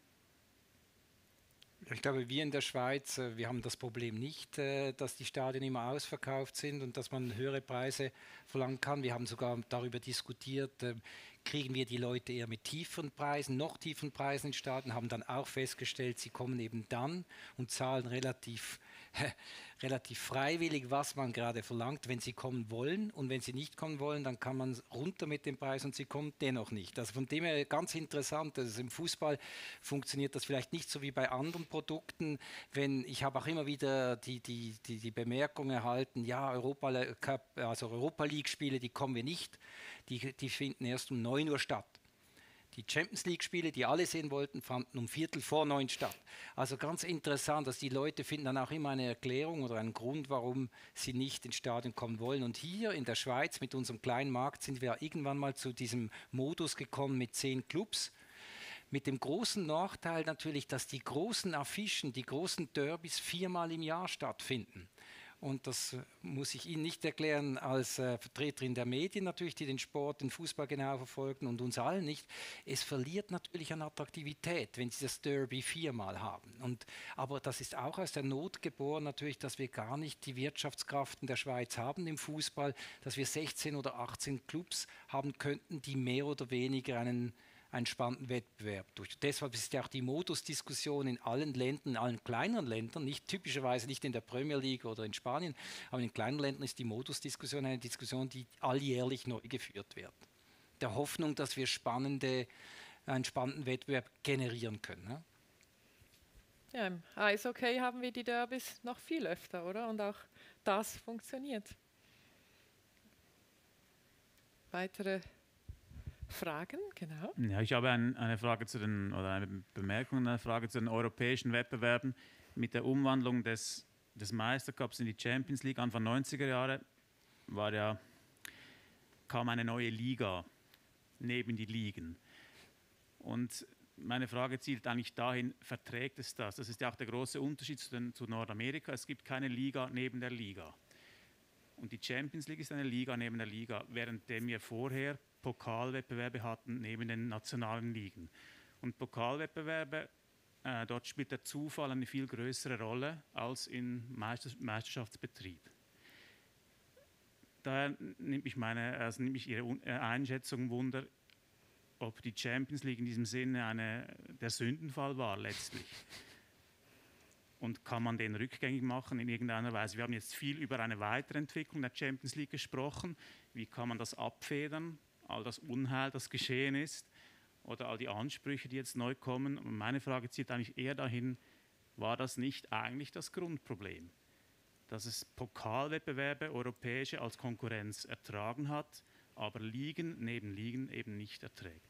Ich glaube, wir in der Schweiz, wir haben das Problem nicht, dass die Stadien immer ausverkauft sind und dass man höhere Preise verlangen kann. Wir haben sogar darüber diskutiert, kriegen wir die Leute eher mit tieferen Preisen, noch tieferen Preisen in Stadien, haben dann auch festgestellt, sie kommen eben dann und zahlen relativ freiwillig, was man gerade verlangt, wenn sie kommen wollen. Und wenn sie nicht kommen wollen, dann kann man runter mit dem Preis und sie kommen dennoch nicht. Also von dem her ganz interessant. Also im Fußball funktioniert das vielleicht nicht so wie bei anderen Produkten. Ich habe auch immer wieder die Bemerkung erhalten, ja, Europa League-Spiele, die kommen wir nicht. Die finden erst um 9 Uhr statt. Die Champions League-Spiele, die alle sehen wollten, fanden um 8:45 statt. Also ganz interessant, dass die Leute finden dann auch immer eine Erklärung oder einen Grund, warum sie nicht ins Stadion kommen wollen. Und hier in der Schweiz mit unserem kleinen Markt sind wir irgendwann mal zu diesem Modus gekommen mit 10 Clubs. Mit dem großen Nachteil natürlich, dass die großen Affischen, die großen Derbys 4-mal im Jahr stattfinden. Und das muss ich Ihnen nicht erklären als Vertreterin der Medien natürlich, die den Sport, den Fußball genau verfolgen und uns allen nicht. Es verliert natürlich an Attraktivität, wenn Sie das Derby 4-mal haben. Aber das ist auch aus der Not geboren natürlich, dass wir gar nicht die Wirtschaftskraft in der Schweiz haben im Fußball, dass wir 16 oder 18 Clubs haben könnten, die mehr oder weniger einen spannenden Wettbewerb durch. Deshalb ist ja auch die Modusdiskussion in allen Ländern, in allen kleineren Ländern, typischerweise nicht in der Premier League oder in Spanien, aber in kleinen Ländern ist die Modusdiskussion eine Diskussion, die alljährlich neu geführt wird. Der Hoffnung, dass wir einen spannenden Wettbewerb generieren können. Ne? Ja, im Eishockey haben wir die Derbys noch viel öfter, oder? Und auch das funktioniert. Weitere Fragen, genau. Ja, ich habe eine Frage eine Bemerkung, eine Frage zu den europäischen Wettbewerben. Mit der Umwandlung des Meistercups in die Champions League Anfang 90er Jahre kam eine neue Liga neben die Ligen. Und meine Frage zielt eigentlich dahin, verträgt es das? Das ist ja auch der große Unterschied zu Nordamerika. Es gibt keine Liga neben der Liga. Und die Champions League ist eine Liga neben der Liga, währenddem wir vorher Pokalwettbewerbe hatten neben den nationalen Ligen. Und Pokalwettbewerbe, dort spielt der Zufall eine viel größere Rolle als im Meisterschaftsbetrieb. Daher nimmt mich Ihre Einschätzung wunder, ob die Champions League in diesem Sinne der Sündenfall war letztlich. Und kann man den rückgängig machen in irgendeiner Weise? Wir haben jetzt viel über eine Weiterentwicklung der Champions League gesprochen. Wie kann man das abfedern? All das Unheil, das geschehen ist, oder all die Ansprüche, die jetzt neu kommen. Und meine Frage zielt eigentlich eher dahin, war das nicht eigentlich das Grundproblem? Dass es Pokalwettbewerbe, europäische, als Konkurrenz ertragen hat, aber Ligen neben Ligen eben nicht erträgt.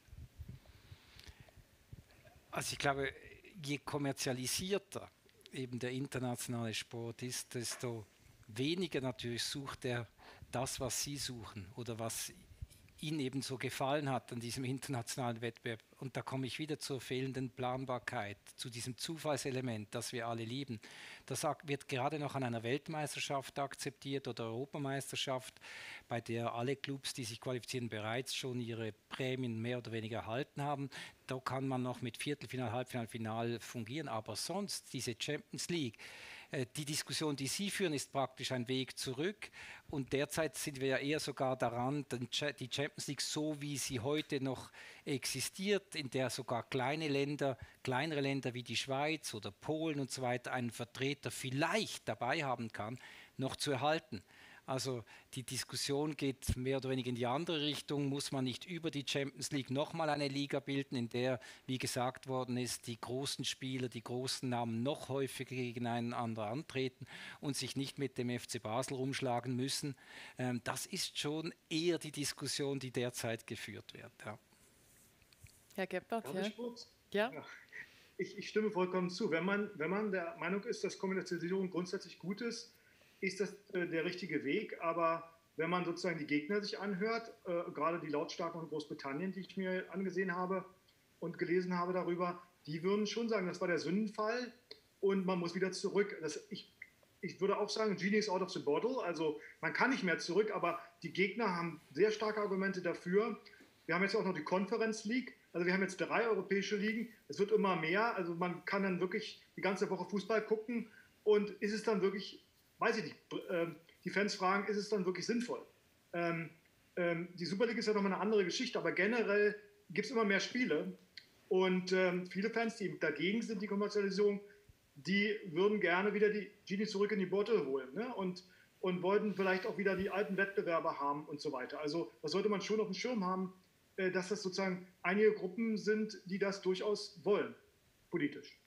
Also ich glaube, je kommerzialisierter eben der internationale Sport ist, desto weniger natürlich sucht er das, was Sie suchen oder was Ihnen eben so gefallen hat an diesem internationalen Wettbewerb. Und da komme ich wieder zur fehlenden Planbarkeit, zu diesem Zufallselement, das wir alle lieben. Das wird gerade noch an einer Weltmeisterschaft akzeptiert oder Europameisterschaft, bei der alle Clubs, die sich qualifizieren, bereits schon ihre Prämien mehr oder weniger erhalten haben. Da kann man noch mit Viertelfinal, Halbfinal, Final fungieren, aber sonst diese Champions League, die Diskussion, die Sie führen, ist praktisch ein Weg zurück und derzeit sind wir ja eher sogar daran, die Champions League so wie sie heute noch existiert, in der sogar kleinere Länder wie die Schweiz oder Polen und so weiter einen Vertreter vielleicht dabei haben kann, noch zu erhalten. Also die Diskussion geht mehr oder weniger in die andere Richtung. Muss man nicht über die Champions League nochmal eine Liga bilden, in der, wie gesagt worden ist, die großen Spieler, die großen Namen noch häufiger gegeneinander antreten und sich nicht mit dem FC Basel rumschlagen müssen? Das ist schon eher die Diskussion, die derzeit geführt wird. Ja. Herr Gebhardt, Darf ich kurz? Ja. Ich stimme vollkommen zu. Wenn man der Meinung ist, dass Kommerzialisierung grundsätzlich gut ist das der richtige Weg. Aber wenn man sozusagen die Gegner sich anhört, gerade die Lautstarken von Großbritannien, die ich mir angesehen habe und gelesen habe darüber, die würden schon sagen, das war der Sündenfall und man muss wieder zurück. Ich würde auch sagen, Genie is out of the bottle. Also man kann nicht mehr zurück, aber die Gegner haben sehr starke Argumente dafür. Wir haben jetzt auch noch die Conference League. Also wir haben jetzt 3 europäische Ligen. Es wird immer mehr. Also man kann dann wirklich die ganze Woche Fußball gucken. Und ist es dann wirklich, weiß ich nicht, die Fans fragen, ist es dann wirklich sinnvoll? Die Super League ist ja nochmal eine andere Geschichte, aber generell gibt es immer mehr Spiele. Und viele Fans, die dagegen sind, die Kommerzialisierung, die würden gerne wieder die Genie zurück in die Bottle holen, ne? Und wollten vielleicht auch wieder die alten Wettbewerber haben und so weiter. Also das sollte man schon auf dem Schirm haben, dass das sozusagen einige Gruppen sind, die das durchaus wollen, politisch.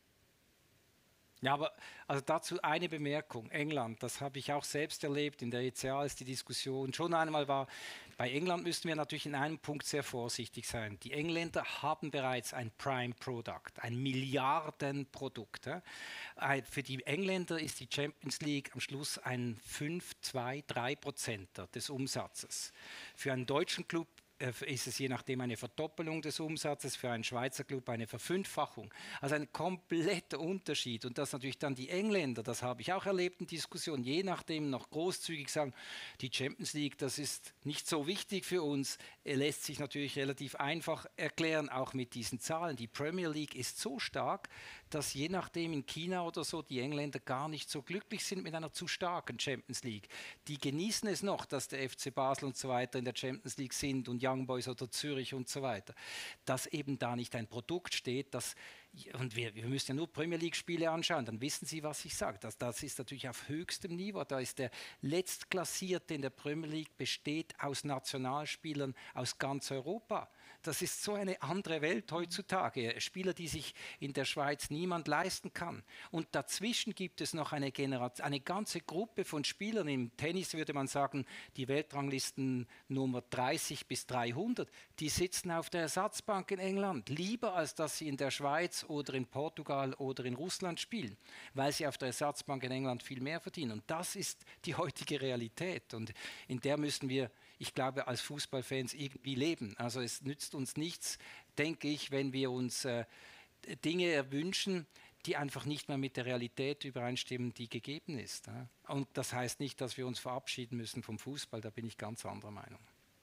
Ja, aber also dazu eine Bemerkung. England, das habe ich auch selbst erlebt in der ECA, als die Diskussion schon einmal war. Bei England müssten wir natürlich in einem Punkt sehr vorsichtig sein. Die Engländer haben bereits ein Prime Product, ein Milliardenprodukt. Ja. Für die Engländer ist die Champions League am Schluss ein 5, 2, 3% des Umsatzes. Für einen deutschen Club ist es je nachdem eine Verdoppelung des Umsatzes, für einen Schweizer Club eine Verfünffachung. Also ein kompletter Unterschied. Und dass natürlich dann die Engländer, das habe ich auch erlebt in Diskussionen, je nachdem noch großzügig sagen, die Champions League, das ist nicht so wichtig für uns, lässt sich natürlich relativ einfach erklären, auch mit diesen Zahlen. Die Premier League ist so stark, dass je nachdem in China oder so die Engländer gar nicht so glücklich sind mit einer zu starken Champions League. Die genießen es noch, dass der FC Basel und so weiter in der Champions League sind und Young Boys oder Zürich und so weiter. Dass eben da nicht ein Produkt steht, das, und wir müssen ja nur Premier League-Spiele anschauen, dann wissen Sie, was ich sage. Das ist natürlich auf höchstem Niveau. Da ist der Letztklatzierte in der Premier League, besteht aus Nationalspielern aus ganz Europa. Das ist so eine andere Welt heutzutage. Spieler, die sich in der Schweiz niemand leisten kann. Und dazwischen gibt es noch eine ganze Gruppe von Spielern. Im Tennis würde man sagen, die Weltranglisten Nummer 30 bis 300, die sitzen auf der Ersatzbank in England, lieber als dass sie in der Schweiz oder in Portugal oder in Russland spielen, weil sie auf der Ersatzbank in England viel mehr verdienen. Und das ist die heutige Realität. Und in der müssen wir, ich glaube, als Fußballfans irgendwie leben. Also es nützt uns nichts, denke ich, wenn wir uns Dinge erwünschen, die einfach nicht mehr mit der Realität übereinstimmen, die gegeben ist. Ja. Und das heißt nicht, dass wir uns verabschieden müssen vom Fußball, da bin ich ganz anderer Meinung.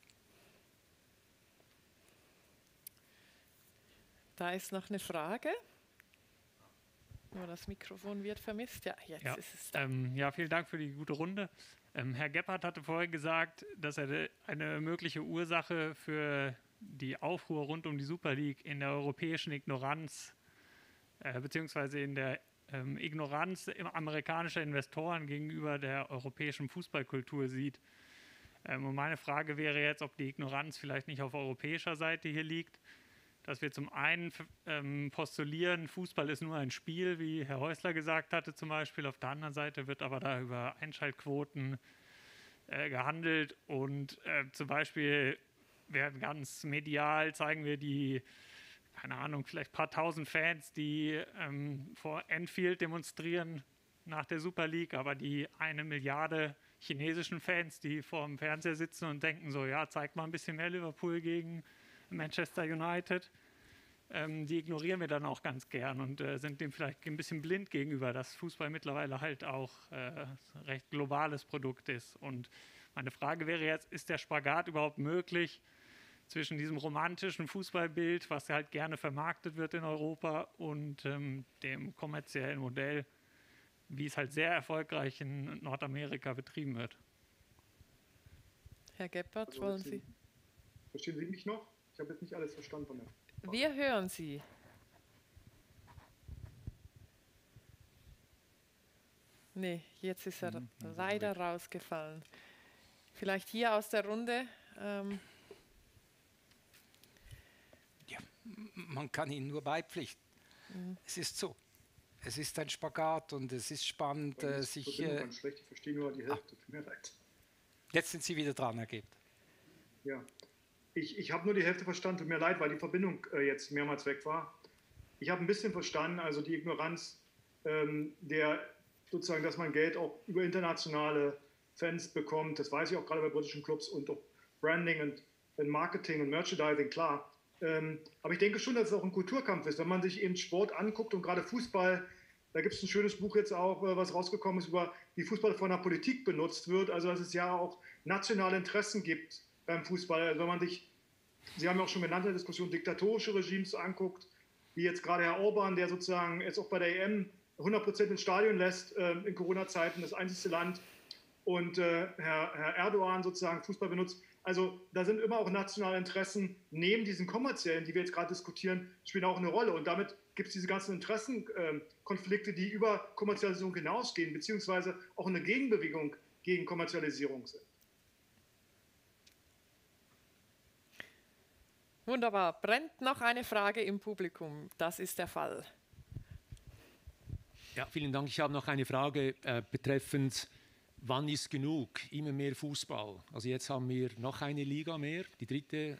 Da ist noch eine Frage. Nur das Mikrofon wird vermisst. Ja, jetzt ist es da. Ja, vielen Dank für die gute Runde. Herr Gebhardt hatte vorhin gesagt, dass er eine mögliche Ursache für die Aufruhr rund um die Super League in der europäischen Ignoranz beziehungsweise in der Ignoranz amerikanischer Investoren gegenüber der europäischen Fußballkultur sieht. Und meine Frage wäre jetzt, ob die Ignoranz vielleicht nicht auf europäischer Seite hier liegt, dass wir zum einen postulieren, Fußball ist nur ein Spiel, wie Herr Häusler gesagt hatte zum Beispiel. Auf der anderen Seite wird aber da über Einschaltquoten gehandelt und zum Beispiel werden ganz medial, zeigen wir die, keine Ahnung, vielleicht ein paar tausend Fans, die vor Anfield demonstrieren nach der Super League, aber die 1 Milliarde chinesischen Fans, die vor dem Fernseher sitzen und denken so, ja, zeigt mal ein bisschen mehr Liverpool gegen Manchester United, die ignorieren wir dann auch ganz gern und sind dem vielleicht ein bisschen blind gegenüber, dass Fußball mittlerweile halt auch ein recht globales Produkt ist. Und meine Frage wäre jetzt, ist der Spagat überhaupt möglich zwischen diesem romantischen Fußballbild, was halt gerne vermarktet wird in Europa, und dem kommerziellen Modell, wie es halt sehr erfolgreich in Nordamerika betrieben wird? Herr Gebhardt, wollen Sie? Verstehen Sie mich noch? Ich habe jetzt nicht alles verstanden von der Frage. Wir hören Sie. Nee, jetzt ist er leider rausgefallen. Vielleicht hier aus der Runde. Ja, man kann Ihnen nur beipflichten. Es ist so. Es ist ein Spagat und es ist spannend, sich... Ganz schlecht, ich verstehe nur die Hälfte, tut mir leid. Jetzt sind Sie wieder dran, Herr Gebt. Ja, ich habe nur die Hälfte verstanden, tut mir leid, weil die Verbindung jetzt mehrmals weg war. Ich habe ein bisschen verstanden, also die Ignoranz sozusagen, dass man Geld auch über internationale Fans bekommt. Das weiß ich auch gerade bei britischen Clubs und auch Branding und Marketing und Merchandising, klar. Aber ich denke schon, dass es auch ein Kulturkampf ist, wenn man sich eben Sport anguckt und gerade Fußball. Da gibt es ein schönes Buch jetzt auch, was rausgekommen ist, über wie Fußball von der Politik benutzt wird. Also dass es ja auch nationale Interessen gibt beim Fußball. Also wenn man sich, Sie haben ja auch schon genannt in der Diskussion, diktatorische Regimes anguckt, wie jetzt gerade Herr Orban, der sozusagen jetzt auch bei der EM 100% ins Stadion lässt in Corona-Zeiten, das einzige Land. Und Herr Erdogan sozusagen Fußball benutzt. Also da sind immer auch nationale Interessen neben diesen kommerziellen, die wir jetzt gerade diskutieren, spielen auch eine Rolle. Und damit gibt es diese ganzen Interessenkonflikte, die über Kommerzialisierung hinausgehen, beziehungsweise auch eine Gegenbewegung gegen Kommerzialisierung sind. Wunderbar. Brennt noch eine Frage im Publikum? Das ist der Fall. Ja, vielen Dank. Ich habe noch eine Frage betreffend, wann ist genug? Immer mehr Fußball. Also jetzt haben wir noch eine Liga mehr, die dritte,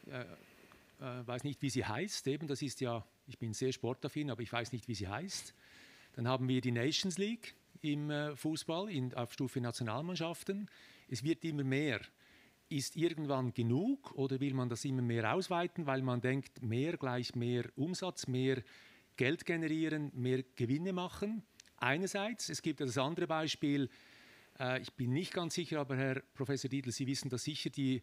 weiß nicht, wie sie heißt. Eben, das ist ja, ich bin sehr sportaffin, aber ich weiß nicht, wie sie heißt. Dann haben wir die Nations League im Fußball auf Stufe Nationalmannschaften. Es wird immer mehr. Ist irgendwann genug oder will man das immer mehr ausweiten, weil man denkt, mehr gleich mehr Umsatz, mehr Geld generieren, mehr Gewinne machen? Einerseits, es gibt ja das andere Beispiel, ich bin nicht ganz sicher, aber Herr Professor Dietl, Sie wissen das sicher, die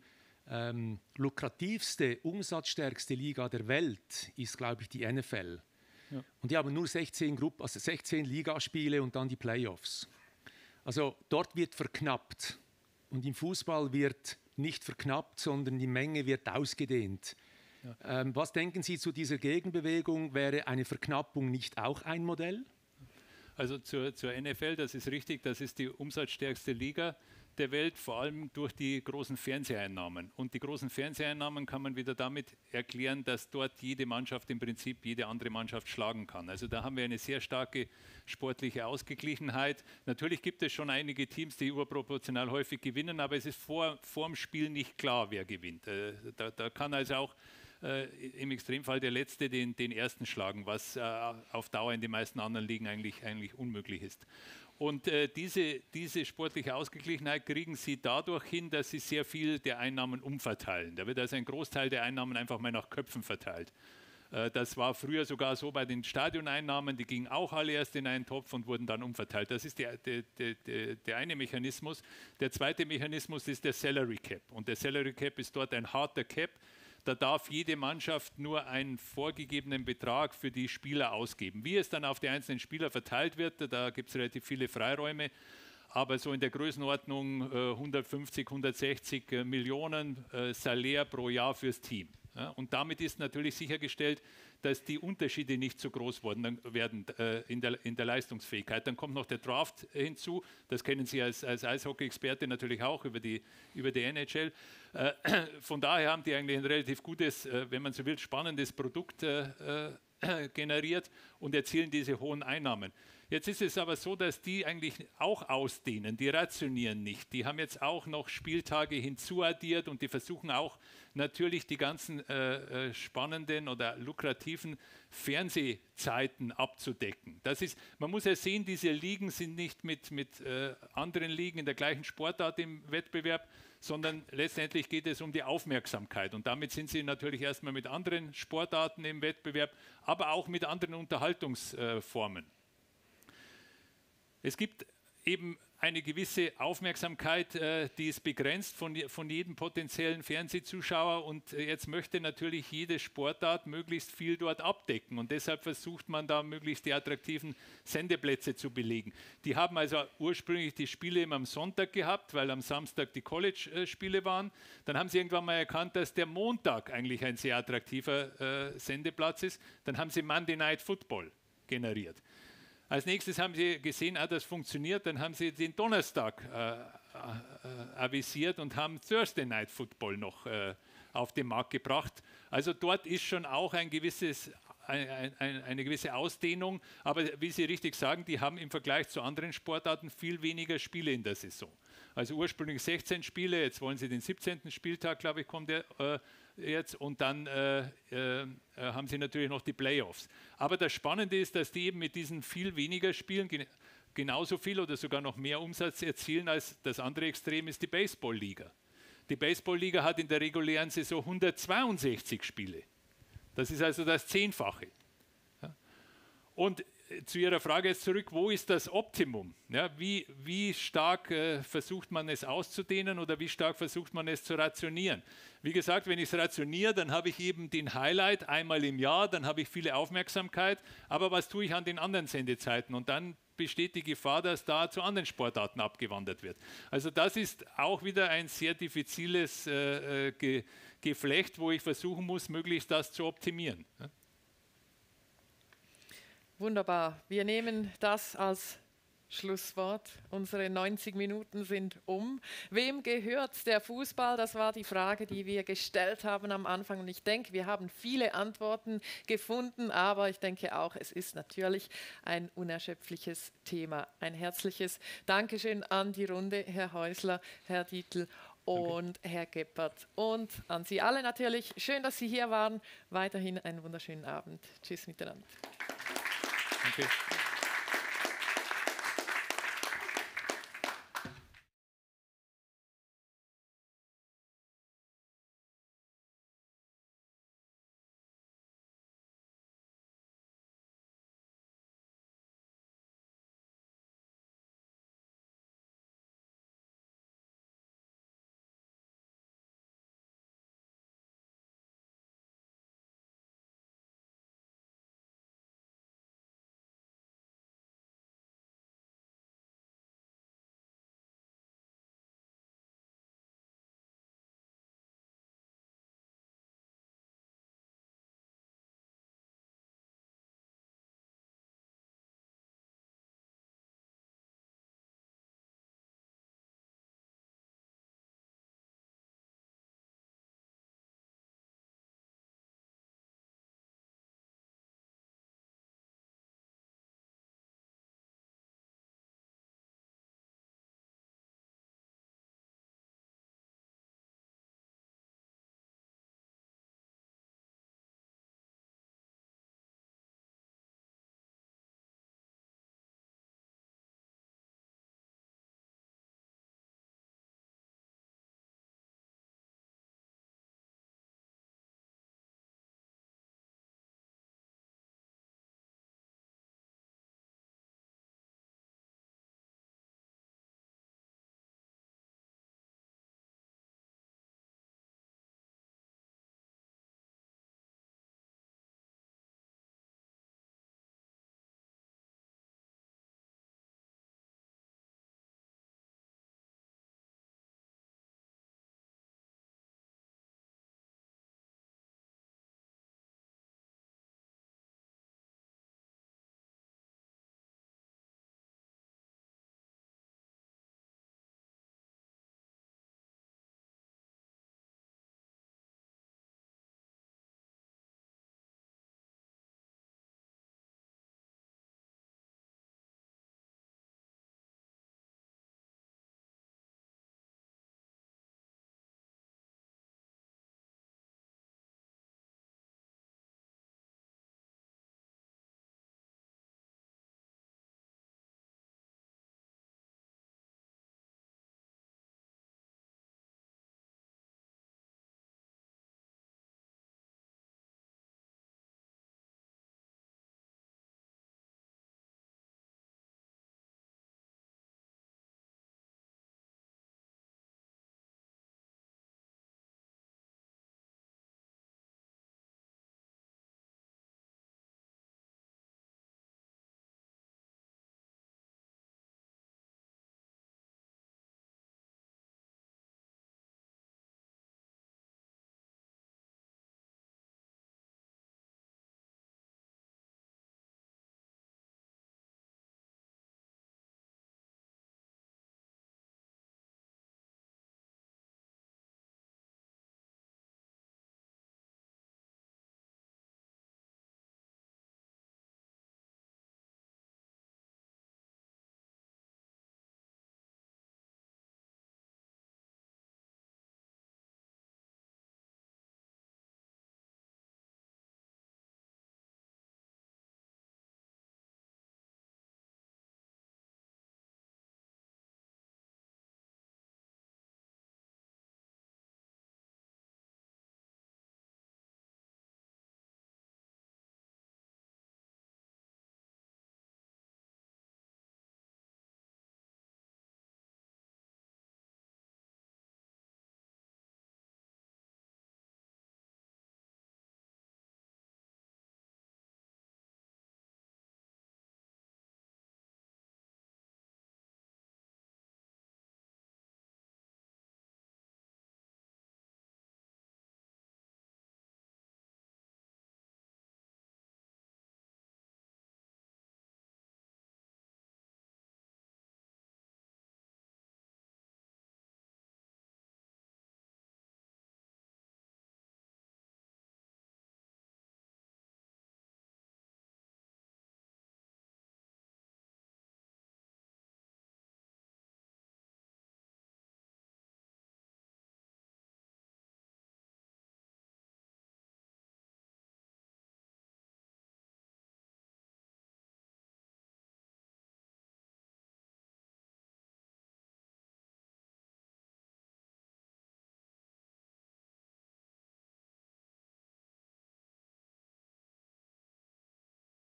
lukrativste, umsatzstärkste Liga der Welt ist, glaube ich, die NFL. Ja. Und die haben nur 16 Ligaspiele und dann die Playoffs. Also dort wird verknappt. Und im Fußball wird nicht verknappt, sondern die Menge wird ausgedehnt. Ja. Was denken Sie zu dieser Gegenbewegung? Wäre eine Verknappung nicht auch ein Modell? Also zur NFL, das ist richtig, das ist die umsatzstärkste Liga der Welt, vor allem durch die großen Fernseheinnahmen. Und die großen Fernseheinnahmen kann man wieder damit erklären, dass dort jede Mannschaft im Prinzip jede andere Mannschaft schlagen kann. Also da haben wir eine sehr starke sportliche Ausgeglichenheit. Natürlich gibt es schon einige Teams, die überproportional häufig gewinnen, aber es ist vor dem Spiel nicht klar, wer gewinnt. Da kann also auch im Extremfall der Letzte den Ersten schlagen, was auf Dauer in den meisten anderen Ligen eigentlich unmöglich ist. Und diese sportliche Ausgeglichenheit kriegen sie dadurch hin, dass sie sehr viel der Einnahmen umverteilen. Da wird also ein Großteil der Einnahmen einfach mal nach Köpfen verteilt. Das war früher sogar so bei den Stadioneinnahmen, die gingen auch alle erst in einen Topf und wurden dann umverteilt. Das ist der eine Mechanismus. Der zweite Mechanismus ist der Salary Cap. Und der Salary Cap ist dort ein harter Cap. Da darf jede Mannschaft nur einen vorgegebenen Betrag für die Spieler ausgeben. Wie es dann auf die einzelnen Spieler verteilt wird, da gibt es relativ viele Freiräume. Aber so in der Größenordnung 150, 160 Millionen Salär pro Jahr fürs Team. Ja, und damit ist natürlich sichergestellt, dass die Unterschiede nicht so groß werden in der Leistungsfähigkeit. Dann kommt noch der Draft hinzu, das kennen Sie als Eishockey-Experte natürlich auch über die NHL. Von daher haben die eigentlich ein relativ gutes, wenn man so will, spannendes Produkt generiert und erzielen diese hohen Einnahmen. Jetzt ist es aber so, dass die eigentlich auch ausdehnen, die rationieren nicht. Die haben jetzt auch noch Spieltage hinzuaddiert und die versuchen auch natürlich die ganzen spannenden oder lukrativen Fernsehzeiten abzudecken. Man muss ja sehen, diese Ligen sind nicht mit anderen Ligen in der gleichen Sportart im Wettbewerb, sondern letztendlich geht es um die Aufmerksamkeit. Und damit sind sie natürlich erstmal mit anderen Sportarten im Wettbewerb, aber auch mit anderen Unterhaltungsformen. Es gibt eben eine gewisse Aufmerksamkeit, die ist begrenzt von jedem potenziellen Fernsehzuschauer und jetzt möchte natürlich jede Sportart möglichst viel dort abdecken und deshalb versucht man da möglichst die attraktiven Sendeplätze zu belegen. Die haben also ursprünglich die Spiele immer am Sonntag gehabt, weil am Samstag die College-Spiele waren. Dann haben sie irgendwann mal erkannt, dass der Montag eigentlich ein sehr attraktiver Sendeplatz ist. Dann haben sie Monday Night Football generiert. Als nächstes haben sie gesehen, das funktioniert, dann haben sie den Donnerstag avisiert und haben Thursday Night Football noch auf den Markt gebracht. Also dort ist schon auch eine gewisse Ausdehnung, aber wie Sie richtig sagen, die haben im Vergleich zu anderen Sportarten viel weniger Spiele in der Saison. Also ursprünglich 16 Spiele, jetzt wollen sie den 17. Spieltag, glaube ich, kommt der jetzt, und dann haben sie natürlich noch die Playoffs. Aber das Spannende ist, dass die eben mit diesen viel weniger Spielen genauso viel oder sogar noch mehr Umsatz erzielen als das andere Extrem ist die Baseball-Liga. Die Baseball-Liga hat in der regulären Saison 162 Spiele. Das ist also das 10-fache. Ja. Und zu Ihrer Frage jetzt zurück, wo ist das Optimum? Ja, wie stark versucht man es auszudehnen oder wie stark versucht man es zu rationieren? Wie gesagt, wenn ich es rationiere, dann habe ich eben den Highlight einmal im Jahr, dann habe ich viele Aufmerksamkeit, aber was tue ich an den anderen Sendezeiten? Und dann besteht die Gefahr, dass da zu anderen Sportarten abgewandert wird. Also das ist auch wieder ein sehr diffiziles Geflecht, wo ich versuchen muss, möglichst das zu optimieren. Ja. Wunderbar. Wir nehmen das als Schlusswort. Unsere 90 Minuten sind um. Wem gehört der Fußball? Das war die Frage, die wir gestellt haben am Anfang. Und ich denke, wir haben viele Antworten gefunden, aber ich denke auch, es ist natürlich ein unerschöpfliches Thema. Ein herzliches Dankeschön an die Runde, Herr Häusler, Herr Dietl und Herr Gebhardt. Und an Sie alle natürlich. Schön, dass Sie hier waren. Weiterhin einen wunderschönen Abend. Tschüss miteinander. Danke.